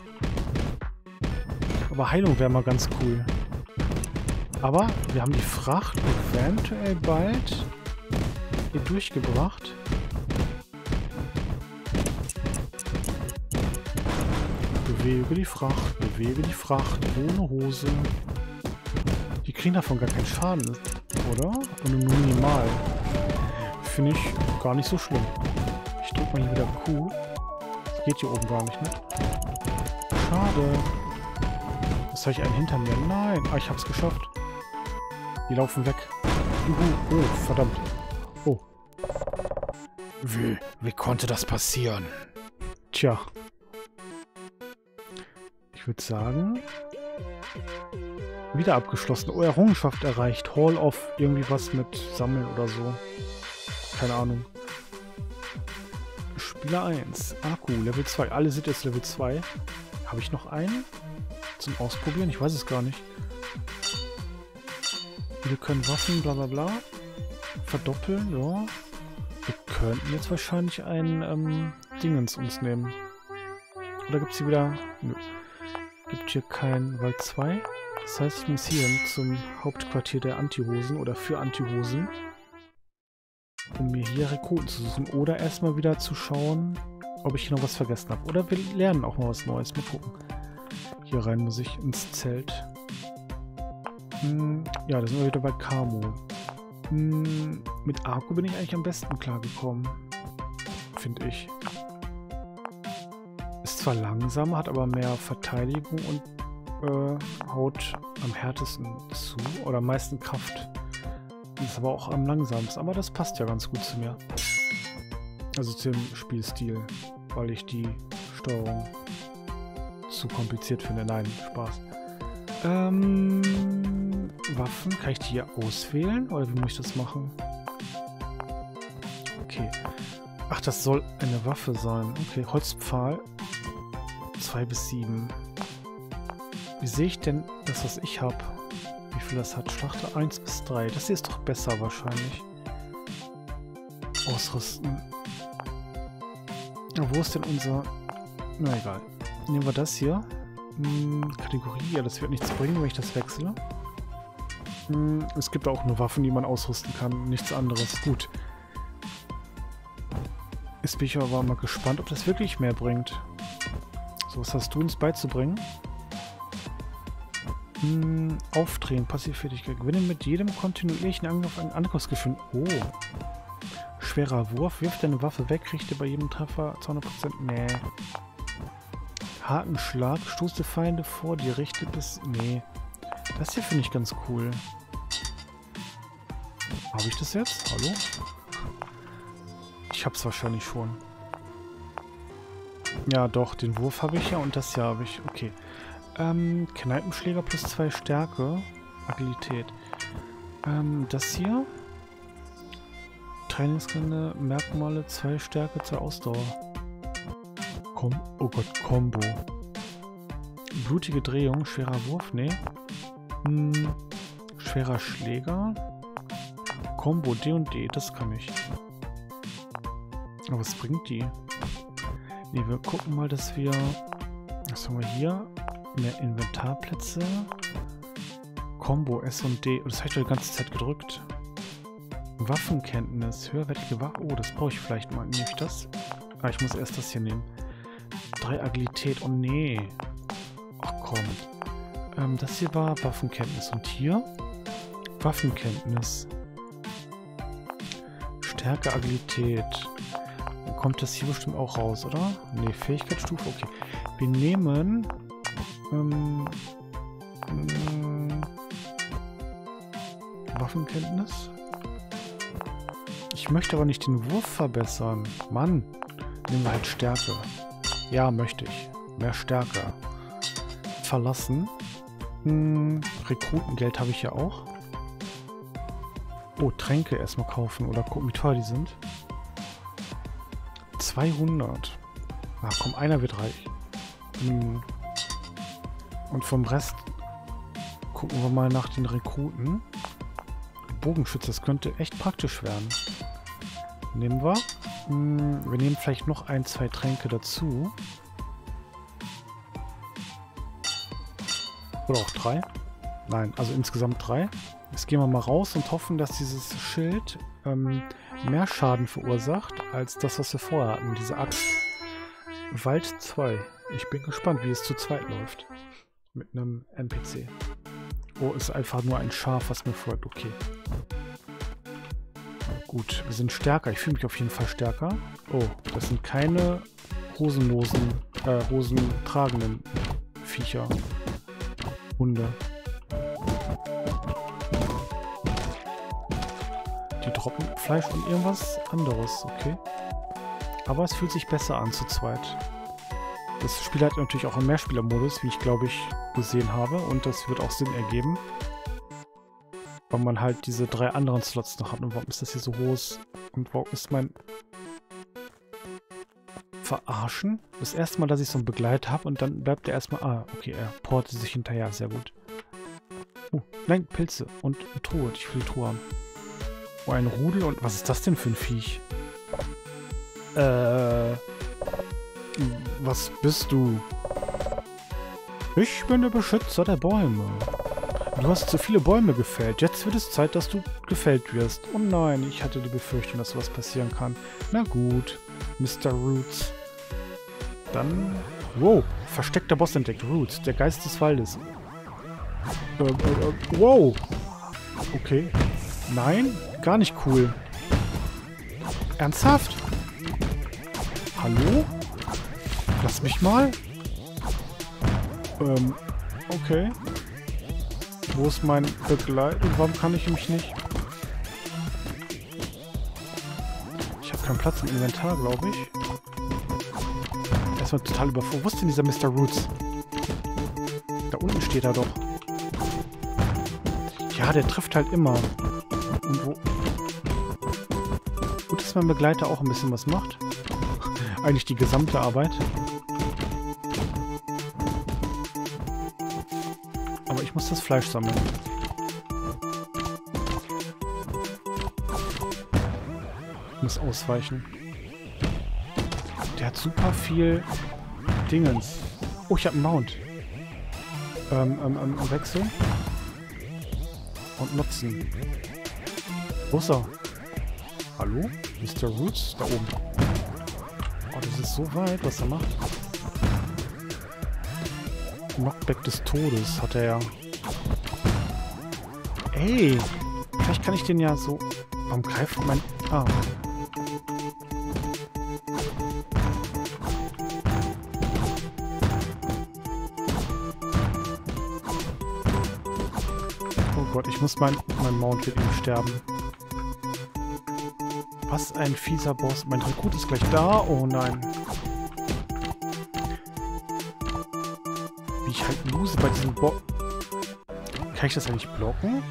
S1: Aber Heilung wäre mal ganz cool. Aber wir haben die Fracht eventuell bald hier durchgebracht. Bewege die Fracht, ohne Hose. Die kriegen davon gar keinen Schaden, oder? Und nur minimal. Finde ich gar nicht so schlimm. Ich drücke mal hier wieder Q. Das geht hier oben gar nicht, ne? Schade. Jetzt habe ich einen hinter mir. Nein. Ah, ich hab's geschafft. Die laufen weg. Juhu. Oh, verdammt. Oh. Wie konnte das passieren? Tja. Ich würde sagen... Wieder abgeschlossen. Oh, Errungenschaft erreicht. Hall of irgendwie was mit Sammeln oder so. Keine Ahnung. Spieler 1. Akku, Level 2. Alle sind jetzt Level 2. Habe ich noch einen? Zum Ausprobieren? Ich weiß es gar nicht. Wir können Waffen, bla bla bla. Verdoppeln, ja. Wir könnten jetzt wahrscheinlich ein Dingens uns nehmen. Oder gibt es hier wieder... Nö. Gibt hier kein Wald 2. Das heißt, ich muss hier zum Hauptquartier der Antihosen oder für Antihosen. Um mir hier Rekruten zu suchen. Oder erstmal wieder zu schauen, ob ich hier noch was vergessen habe. Oder wir lernen auch mal was Neues. Mal gucken. Hier rein muss ich ins Zelt. Ja, da sind wir wieder bei Camo. Mit Akku bin ich eigentlich am besten klargekommen. Finde ich. Ist zwar langsamer, hat aber mehr Verteidigung und haut am härtesten zu. Oder am meisten Kraft. Ist aber auch am langsamsten. Aber das passt ja ganz gut zu mir. Also zum Spielstil. Weil ich die Steuerung zu kompliziert finde. Nein, Spaß. Waffen. Kann ich die hier auswählen? Oder wie muss ich das machen? Okay. Ach, das soll eine Waffe sein. Okay, Holzpfahl. 2 bis 7. Wie sehe ich denn das, was ich habe? Wie viel das hat? Schlachter 1 bis 3. Das hier ist doch besser wahrscheinlich. Ausrüsten. Ja, wo ist denn unser... Na egal. Nehmen wir das hier. Kategorie. Ja, das wird nichts bringen, wenn ich das wechsle. Es gibt auch nur Waffen, die man ausrüsten kann. Nichts anderes. Gut. Jetzt bin ich aber mal gespannt, ob das wirklich mehr bringt. So, was hast du uns beizubringen? Aufdrehen, Passivfertigkeit. Gewinne mit jedem kontinuierlichen Angriff einen Angriffsgefühl. Oh. Schwerer Wurf. Wirf deine Waffe weg, richte bei jedem Treffer 200%. Nee. Harten Schlag. Stoße Feinde vor dir, richte bis... Nee. Das hier finde ich ganz cool. Habe ich das jetzt? Hallo? Ich habe es wahrscheinlich schon. Ja, doch. Den Wurf habe ich ja und das hier habe ich. Okay. Kneipenschläger plus 2 Stärke. Agilität. Das hier. Trainingsgelände, Merkmale, 2 Stärke, 2 Ausdauer. Oh Gott, Combo. Blutige Drehung, schwerer Wurf, nee. Schwerer Schläger. Combo D und D, das kann ich. Aber was bringt die? Ne, wir gucken mal, dass wir... Was haben wir hier? Mehr Inventarplätze. Combo S und D. Das habe ich doch die ganze Zeit gedrückt. Waffenkenntnis. Höherwertige Waffe. Oh, das brauche ich vielleicht mal. Nehme ich das? Ah, ich muss erst das hier nehmen. 3 Agilität. Oh nee. Ach komm. Das hier war Waffenkenntnis. Und hier? Waffenkenntnis. Stärke, Agilität. Dann kommt das hier bestimmt auch raus, oder? Nee, Fähigkeitsstufe. Okay. Wir nehmen... Waffenkenntnis. Ich möchte aber nicht den Wurf verbessern. Mann, nehmen wir halt Stärke. Ja, möchte ich. Mehr Stärke. Verlassen. Rekrutengeld habe ich ja auch. Oh, Tränke erstmal kaufen oder gucken, wie teuer die sind. 200. Na komm, einer wird reich. Und vom Rest gucken wir mal nach den Rekruten. Bogenschütze, das könnte echt praktisch werden. Nehmen wir. Wir nehmen vielleicht noch 1, 2 Tränke dazu. Oder auch 3. Nein, also insgesamt 3. Jetzt gehen wir mal raus und hoffen, dass dieses Schild mehr Schaden verursacht, als das, was wir vorher hatten, diese Axt. Wald 2. Ich bin gespannt, wie es zu zweit läuft. Mit einem NPC. Oh, ist einfach nur ein Schaf, was mir folgt. Okay. Gut, wir sind stärker. Ich fühle mich auf jeden Fall stärker. Oh, das sind keine hosentragenden Viecher. Hunde. Die droppen Fleisch und irgendwas anderes, okay. Aber es fühlt sich besser an zu zweit. Das Spiel hat natürlich auch einen Mehrspielermodus, wie ich glaube ich gesehen habe. Und das wird auch Sinn ergeben. Weil man halt diese 3 anderen Slots noch hat. Und warum ist das hier so groß? Und warum ist mein... Verarschen? Das erste Mal, dass ich so einen Begleiter habe und dann bleibt er erstmal... Ah, okay, er portet sich hinterher. Sehr gut. Oh, nein, Pilze. Und eine Truhe. Ich will die Truhe haben. Oh, ein Rudel und... Was ist das denn für ein Viech? Was bist du? Ich bin der Beschützer der Bäume. Du hast zu viele Bäume gefällt. Jetzt wird es Zeit, dass du gefällt wirst. Oh nein, ich hatte die Befürchtung, dass sowas passieren kann. Na gut, Mr. Roots. Dann... Wow, versteckter Boss entdeckt. Roots, der Geist des Waldes. Wow. Okay. Nein, gar nicht cool. Ernsthaft? Hallo? Lass mich mal. Okay. Wo ist mein Begleiter? Warum kann ich mich nicht... Ich habe keinen Platz im Inventar, glaube ich. Erstmal total überfordert. Wo ist denn dieser Mr. Roots? Da unten steht er doch. Ja, der trifft halt immer. Und wo... Gut, dass mein Begleiter auch ein bisschen was macht. Eigentlich die gesamte Arbeit. Aber ich muss das Fleisch sammeln. Ich muss ausweichen. Der hat super viel Dingens. Oh, ich habe einen Mount. Wechseln. Und nutzen. Wo ist er? Hallo? Mr. Roots? Da oben. Oh, das ist so weit, was er macht. Knockback des Todes hat er ja. Ey! Vielleicht kann ich den ja so... Warum greift mein... Ah. Oh Gott, ich muss mein Mount wird eben sterben. Was ein fieser Boss. Mein Rekrut ist gleich da. Oh nein. Wie ich halt lose bei diesem Kann ich das eigentlich blocken?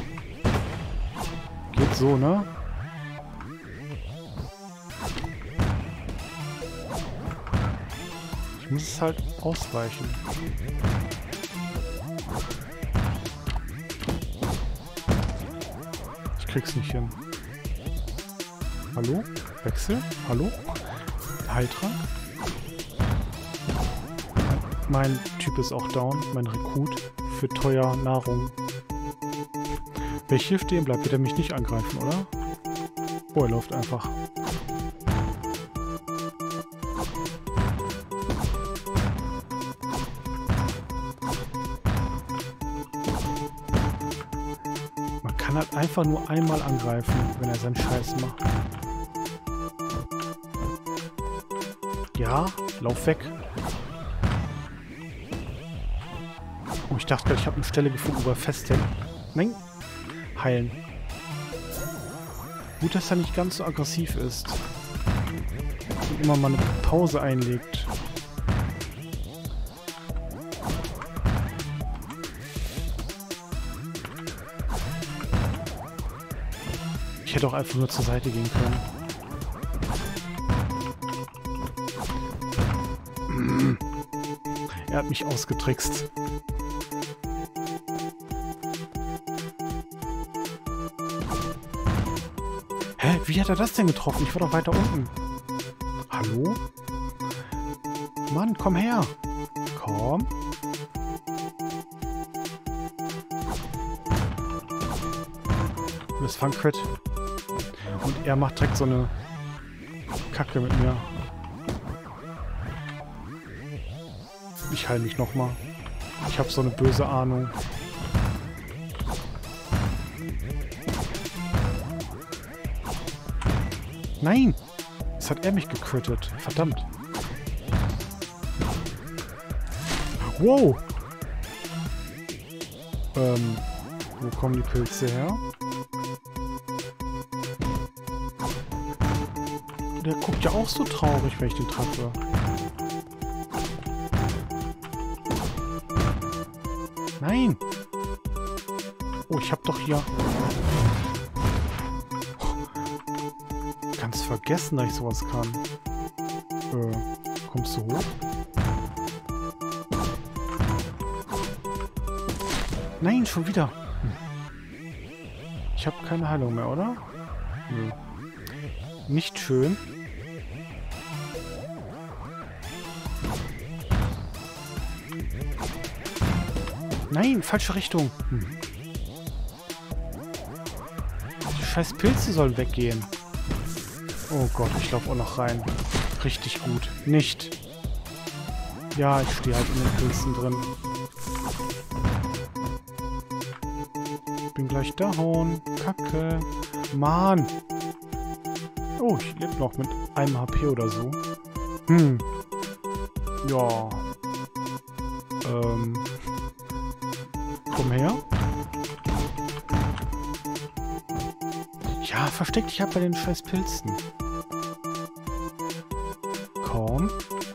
S1: Geht so, ne? Ich muss es halt ausweichen. Ich krieg's nicht hin. Hallo? Wechsel? Hallo? Heiltrank? Mein Typ ist auch down. Mein Rekrut für teuer Nahrung. Wenn ich hier stehen bleibe, wird er mich nicht angreifen, oder? Oh, er läuft einfach. Man kann halt einfach nur einmal angreifen, wenn er seinen Scheiß macht. Ja, lauf weg. Oh, ich dachte gerade, ich habe eine Stelle gefunden, wo er festhält. Nein. Heilen. Gut, dass er nicht ganz so aggressiv ist. Und immer mal eine Pause einlegt. Ich hätte auch einfach nur zur Seite gehen können. Er hat mich ausgetrickst. Hä? Wie hat er das denn getroffen? Ich war doch weiter unten. Hallo? Mann, komm her. Komm. Das Fang-Crit. Und er macht direkt so eine Kacke mit mir. Ich heile mich nochmal. Ich habe so eine böse Ahnung. Nein! Jetzt hat er mich gecrittet. Verdammt. Wow! Wo kommen die Pilze her? Der guckt ja auch so traurig, wenn ich den treffe. Nein! Oh, ich hab doch hier... Ganz vergessen, dass ich sowas kann. Kommst du hoch? Nein, schon wieder! Ich habe keine Heilung mehr, oder? Nö. Nicht schön. Nein, falsche Richtung. Die scheiß Pilze sollen weggehen. Oh Gott, ich laufe auch noch rein. Richtig gut. Nicht. Ja, ich stehe halt in den Pilzen drin. Bin gleich down. Kacke. Mann. Oh, ich lebe noch mit einem HP oder so. Ja. Komm her. Ja, versteck dich ab bei den scheiß Pilzen. Komm.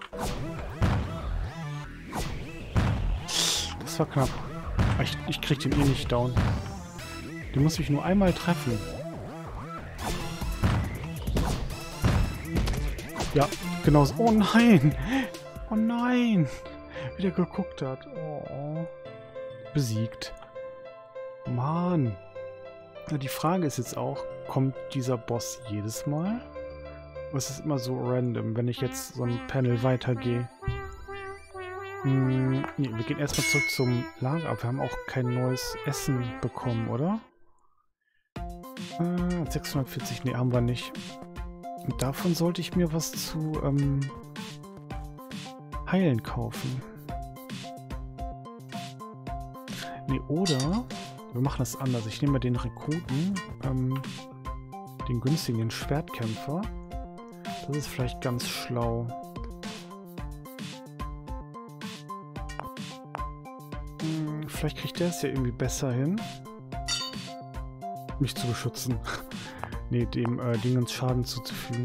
S1: Das war knapp. Ich krieg den eh nicht down. Den muss ich nur einmal treffen. Ja, genau so. Oh nein! Oh nein! Wie der geguckt hat. Oh. Besiegt. Mann. Ja, die Frage ist jetzt auch, kommt dieser Boss jedes Mal? Oder ist es immer so random, wenn ich jetzt so ein Panel weitergehe? Nee, wir gehen erstmal zurück zum Lager, aber wir haben auch kein neues Essen bekommen, oder? 640, nee, haben wir nicht. Und davon sollte ich mir was zu Heilen kaufen. Nee, oder wir machen das anders. Ich nehme mal den Rekruten, den günstigen Schwertkämpfer. Das ist vielleicht ganz schlau. Vielleicht kriegt der es ja irgendwie besser hin, mich zu beschützen. Nee, dem Dingens Schaden zuzufügen.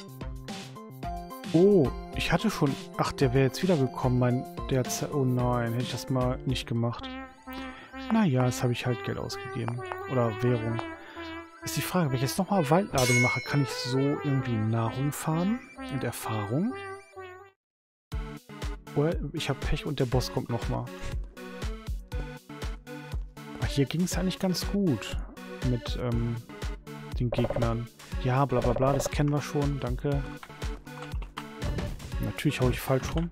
S1: Oh, ich hatte schon... Ach, der wäre jetzt wiedergekommen, oh nein, hätte ich das mal nicht gemacht. Naja, jetzt habe ich halt Geld ausgegeben. Oder Währung. Ist die Frage, wenn ich jetzt nochmal Waldladung mache, kann ich so irgendwie Nahrung farmen und Erfahrung? Oder ich habe Pech und der Boss kommt nochmal. Hier ging es eigentlich ganz gut mit den Gegnern. Ja, bla bla bla, das kennen wir schon, danke. Natürlich hau ich falsch rum.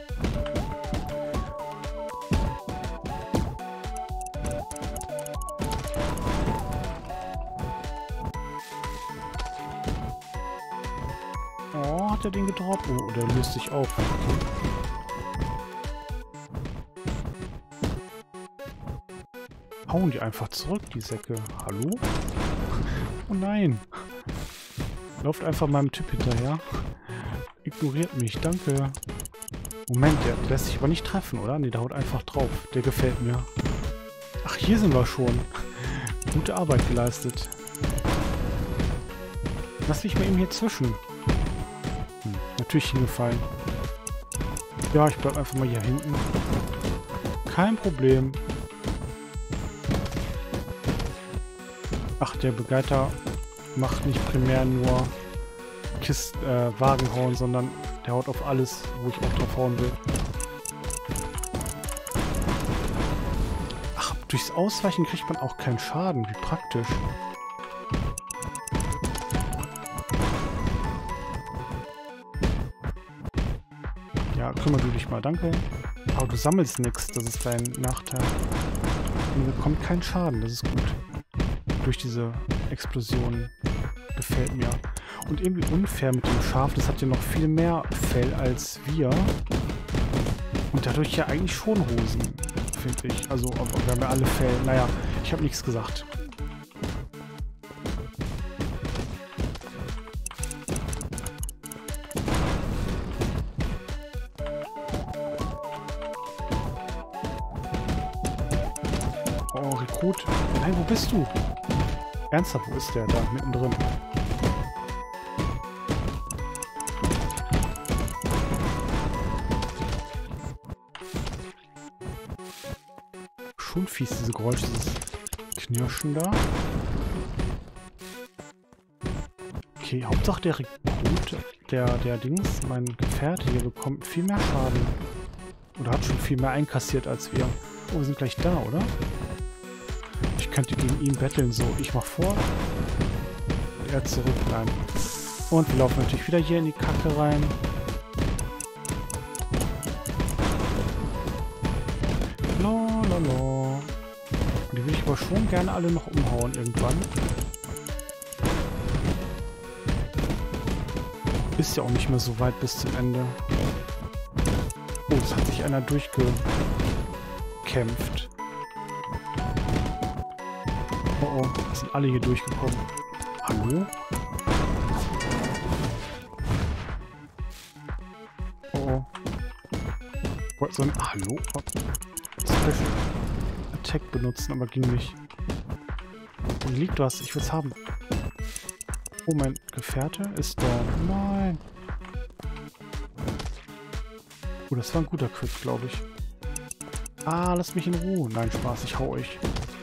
S1: Oh, hat er den gedroppt? Oh, der löst sich auf. Okay. Hauen die einfach zurück, die Säcke. Hallo? Oh nein. Lauft einfach meinem Typ hinterher. Ignoriert mich, danke. Moment, der lässt sich aber nicht treffen, oder? Ne, der haut einfach drauf. Der gefällt mir. Ach, hier sind wir schon. Gute Arbeit geleistet. Lass mich mal eben hier zwischen. Natürlich hingefallen. Ja, ich bleib einfach mal hier hinten. Kein Problem. Ach, der Begleiter macht nicht primär nur Wagen hauen, sondern der haut auf alles, wo ich auch drauf hauen will. Ach, durchs Ausweichen kriegt man auch keinen Schaden. Wie praktisch. Ja, kümmere du dich mal, danke. Aber du sammelst nichts, das ist dein Nachteil. Und mir bekommt keinen Schaden, das ist gut. Durch diese Explosion gefällt mir. Und irgendwie unfair mit dem Schaf, das hat ja noch viel mehr Fell als wir. Und dadurch ja eigentlich schon Hosen, finde ich. Also, wir haben ja alle Fell. Naja, ich habe nichts gesagt. Oh, Rekrut. Nein, wo bist du? Ernsthaft, wo ist der? Da, mittendrin. Schon fies, diese Geräusche, dieses Knirschen da. Okay, Hauptsache der Rekrut, der Dings, mein Gefährte hier, bekommt viel mehr Schaden. Oder hat schon viel mehr einkassiert als wir. Oh, wir sind gleich da, oder? Ich könnte gegen ihn betteln, so. Ich mach vor. Und er zurück. Nein. Und wir laufen natürlich wieder hier in die Kacke rein. Lalalala. Die will ich aber schon gerne alle noch umhauen irgendwann. Ist ja auch nicht mehr so weit bis zum Ende. Oh, es hat sich einer durchgekämpft. Oh, oh, sind alle hier durchgekommen. Hallo? Oh, oh. Wollte so ein... Hallo? Oh. Special Attack benutzen, aber ging nicht. Wo liegt was? Ich will's haben. Oh, mein Gefährte ist da. Nein. Oh, das war ein guter Crit, glaube ich. Ah, lasst mich in Ruhe. Nein, Spaß, ich hau euch.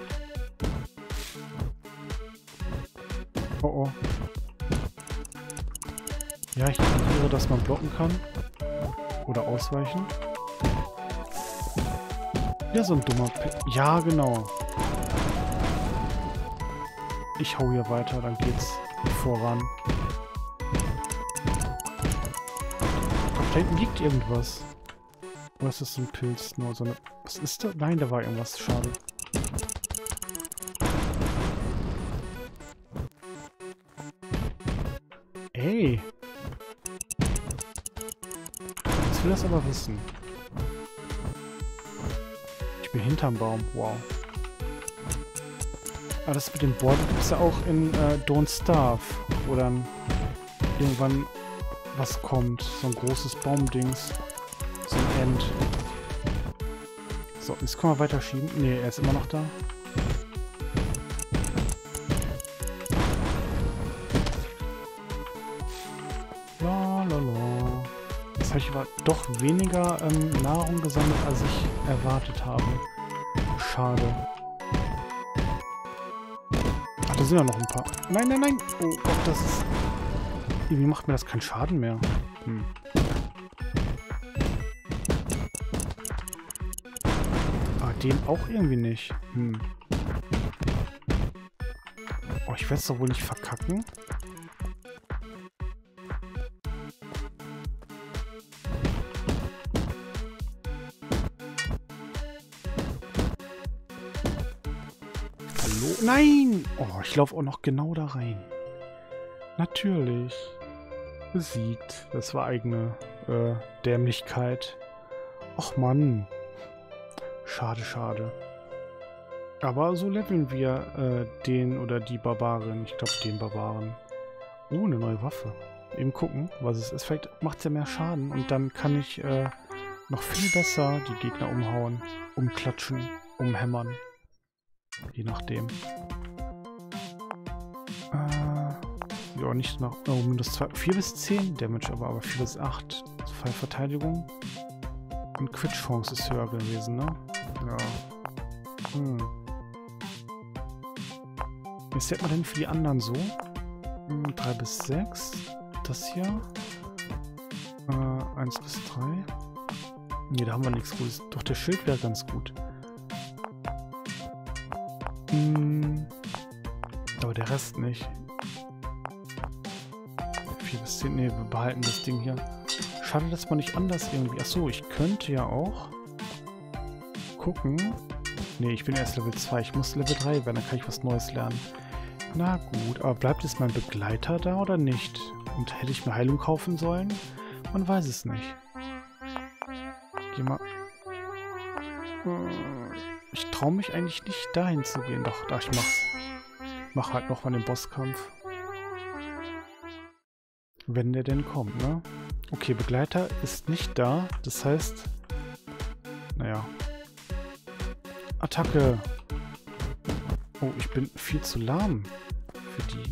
S1: Oh, oh. Ja, ich ignoriere, dass man blocken kann. Oder ausweichen. Ja, so ein dummer ja, genau. Ich hau hier weiter, dann geht's voran. Da hinten liegt irgendwas. Oder ist das so ein Pilz? Nur so eine... Was ist da? Nein, da war irgendwas. Schade. Ey! Jetzt will das aber wissen. Ich bin hinterm Baum. Wow. Aber das mit dem Bord gibt es ja auch in Don't Starve, wo dann irgendwann was kommt. So ein großes Baumdings. So ein End. So, jetzt können wir weiterschieben. Ne, er ist immer noch da. Lalala. Jetzt habe ich aber doch weniger Nahrung gesammelt, als ich erwartet habe. Schade. Ach, da sind ja noch ein paar. Nein, nein, nein. Oh Gott, das ist... Irgendwie macht mir das keinen Schaden mehr. Aber den auch irgendwie nicht. Oh, ich werde es doch wohl nicht verkacken. Hallo? Nein! Oh, ich laufe auch noch genau da rein. Natürlich. Besiegt. Das war eigene Dämlichkeit. Och Mann. Schade, schade. Aber so leveln wir den oder die Barbarin. Ich glaube, den Barbaren. Oh, eine neue Waffe. Eben gucken, was es ist. Vielleicht macht es ja mehr Schaden. Und dann kann ich noch viel besser die Gegner umhauen. Umklatschen. Umhämmern. Je nachdem. Ja, nicht nach. Oh, minus 4 bis 10 Damage, aber 4 bis 8. Fallverteidigung. Und Crit-Chance ist höher gewesen, ne? Ja. Wie set man denn für die anderen so? 3 bis 6. Das hier. 1 bis 3. Ne, da haben wir nichts Gutes. Doch der Schild wäre ganz gut. Aber der Rest nicht. 4 bis 10. Ne, wir behalten das Ding hier. Schade, dass man nicht anders irgendwie... Achso, ich könnte ja auch gucken. Ne, ich bin erst Level 2. Ich muss Level 3 werden, dann kann ich was Neues lernen. Na gut, aber bleibt jetzt mein Begleiter da oder nicht? Und hätte ich mir Heilung kaufen sollen? Man weiß es nicht. Geh mal... Ich traue mich eigentlich nicht dahin zu gehen. Doch, da ich mach's. Ich mach halt noch mal den Bosskampf. Wenn der denn kommt, ne? Okay, Begleiter ist nicht da. Das heißt... Naja. Attacke! Oh, ich bin viel zu lahm für die.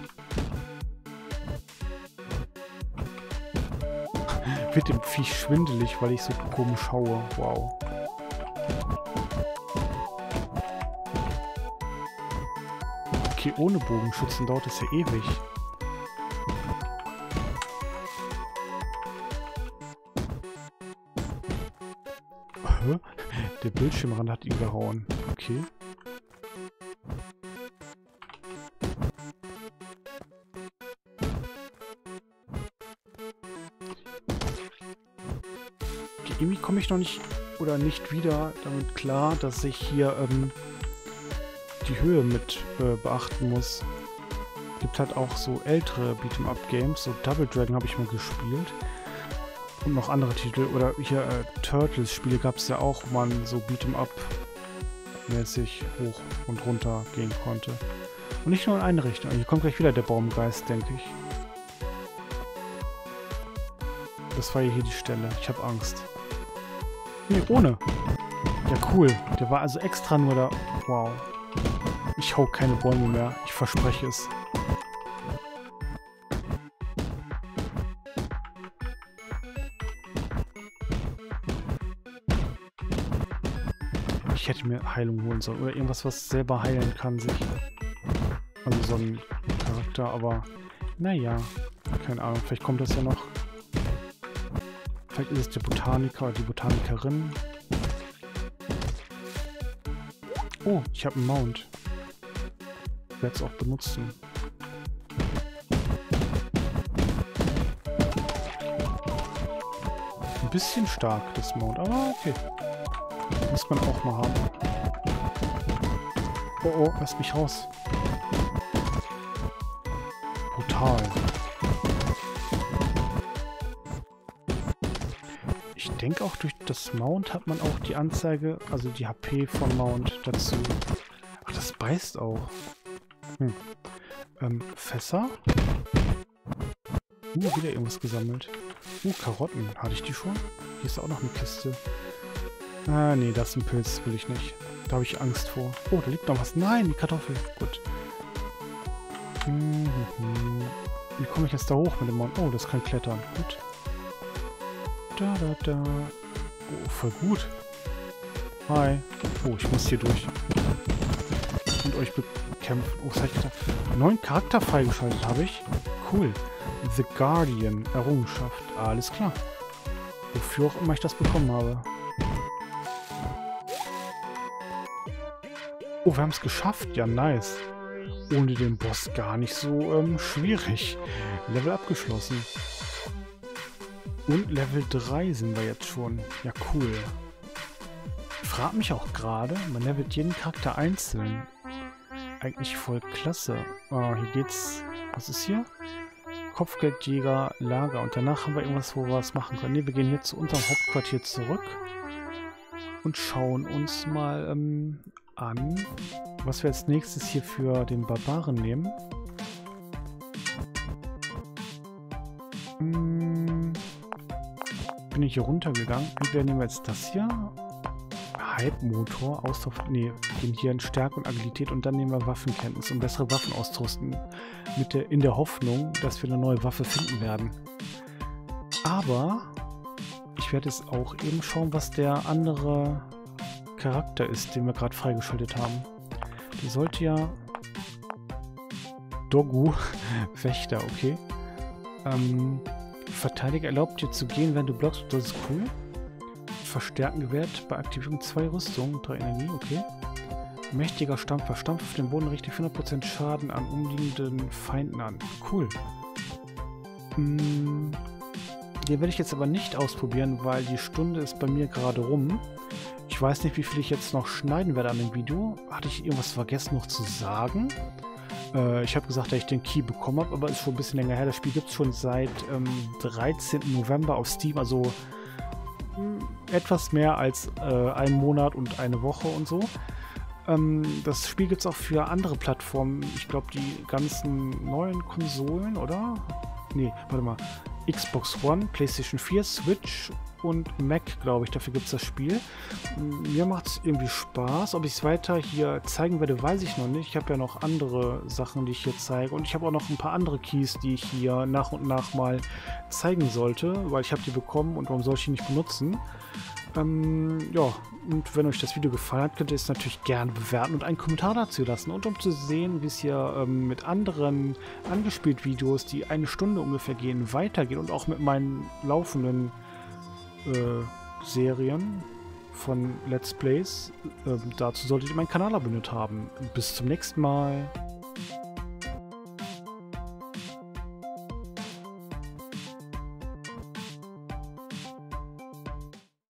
S1: Wird dem Viech schwindelig, weil ich so komisch schaue. Wow. Okay, ohne Bogenschützen dauert es ja ewig. Der Bildschirmrand hat ihn gehauen. Okay. Irgendwie komme ich noch nicht oder nicht wieder damit klar, dass ich hier die Höhe mit beachten muss. Gibt halt auch so ältere Beat'em-up-Games, so Double Dragon habe ich mal gespielt. Und noch andere Titel, oder hier Turtles-Spiele gab es ja auch, wo man so Beat'em-up-mäßig hoch und runter gehen konnte. Und nicht nur in eine Richtung. Hier kommt gleich wieder der Baumgeist, denke ich. Das war hier die Stelle. Ich habe Angst. Nee, ohne. Ja, cool. Der war also extra nur da. Wow. Ich hau keine Bäume mehr. Ich verspreche es. Ich hätte mir Heilung holen sollen. Oder irgendwas, was selber heilen kann sich. Also so ein Charakter, aber... Naja. Keine Ahnung. Vielleicht kommt das ja noch. Vielleicht ist es der Botaniker oder die Botanikerin. Oh, ich habe einen Mount. Ich werde es auch benutzen. Ein bisschen stark, das Mount, aber okay. Muss man auch mal haben. Oh, oh, lass mich raus. Brutal. Ich denke auch durch das Mount hat man auch die Anzeige, also die HP von Mount dazu. Ach, das beißt auch. Fässer? Wieder irgendwas gesammelt. Karotten. Hatte ich die schon? Hier ist auch noch eine Kiste. Ah, nee, das ist ein Pilz. Will ich nicht. Da habe ich Angst vor. Oh, da liegt noch was. Nein, die Kartoffel. Gut. Wie komme ich jetzt da hoch mit dem Mount? Oh, das kann klettern. Gut. Da. Oh, voll gut. Hi. Oh, ich muss hier durch. Und euch bekämpfen. Oh, was habe ich gedacht? 9 Charakter freigeschaltet habe ich. Cool. The Guardian. Errungenschaft. Alles klar. Wofür auch immer ich das bekommen habe. Oh, wir haben es geschafft. Ja, nice. Ohne den Boss gar nicht so schwierig. Level abgeschlossen. Und Level 3 sind wir jetzt schon. Ja, cool. Ich frage mich auch gerade, man levelt jeden Charakter einzeln. Eigentlich voll klasse. Hier geht's... Was ist hier? Kopfgeldjäger, Lager. Und danach haben wir irgendwas, wo wir was machen können. Ne, wir gehen hier zu unserem Hauptquartier zurück. Und schauen uns mal an, was wir als nächstes hier für den Barbaren nehmen. Bin ich hier runtergegangen. Entweder nehmen wir jetzt das hier. Hype-Motor, den hier in Stärke und Agilität und dann nehmen wir Waffenkenntnis, um bessere Waffen auszurüsten. In der Hoffnung, dass wir eine neue Waffe finden werden. Aber ich werde jetzt auch eben schauen, was der andere Charakter ist, den wir gerade freigeschaltet haben. Der sollte ja... Dogu, Wächter, okay. Verteidiger erlaubt dir zu gehen, wenn du blockst. Das ist cool. Verstärken gewährt bei Aktivierung 2 Rüstung, 3 Energie, okay. Mächtiger Stampfer. Stampf auf den Boden, richtet 400% Schaden an umliegenden Feinden an. Cool. Den werde ich jetzt aber nicht ausprobieren, weil die Stunde ist bei mir gerade rum. Ich weiß nicht, wie viel ich jetzt noch schneiden werde an dem Video. Hatte ich irgendwas vergessen noch zu sagen? Ich habe gesagt, dass ich den Key bekommen habe, aber ist schon ein bisschen länger her. Das Spiel gibt es schon seit 13. November auf Steam, also etwas mehr als einen Monat und eine Woche und so. Das Spiel gibt es auch für andere Plattformen. Ich glaube, die ganzen neuen Konsolen, oder? Nee, warte mal. Xbox One, PlayStation 4, Switch und Mac, glaube ich. Dafür gibt es das Spiel. Mir macht es irgendwie Spaß. Ob ich es weiter hier zeigen werde, weiß ich noch nicht. Ich habe ja noch andere Sachen, die ich hier zeige. Und ich habe auch noch ein paar andere Keys, die ich hier nach und nach mal zeigen sollte, weil ich habe die bekommen und warum soll ich die nicht benutzen? Ja, und wenn euch das Video gefallen hat, könnt ihr es natürlich gerne bewerten und einen Kommentar dazu lassen. Und um zu sehen, wie es hier mit anderen angespielt Videos, die eine Stunde ungefähr gehen, weitergeht und auch mit meinen laufenden Serien von Let's Plays, dazu solltet ihr meinen Kanal abonniert haben. Bis zum nächsten Mal.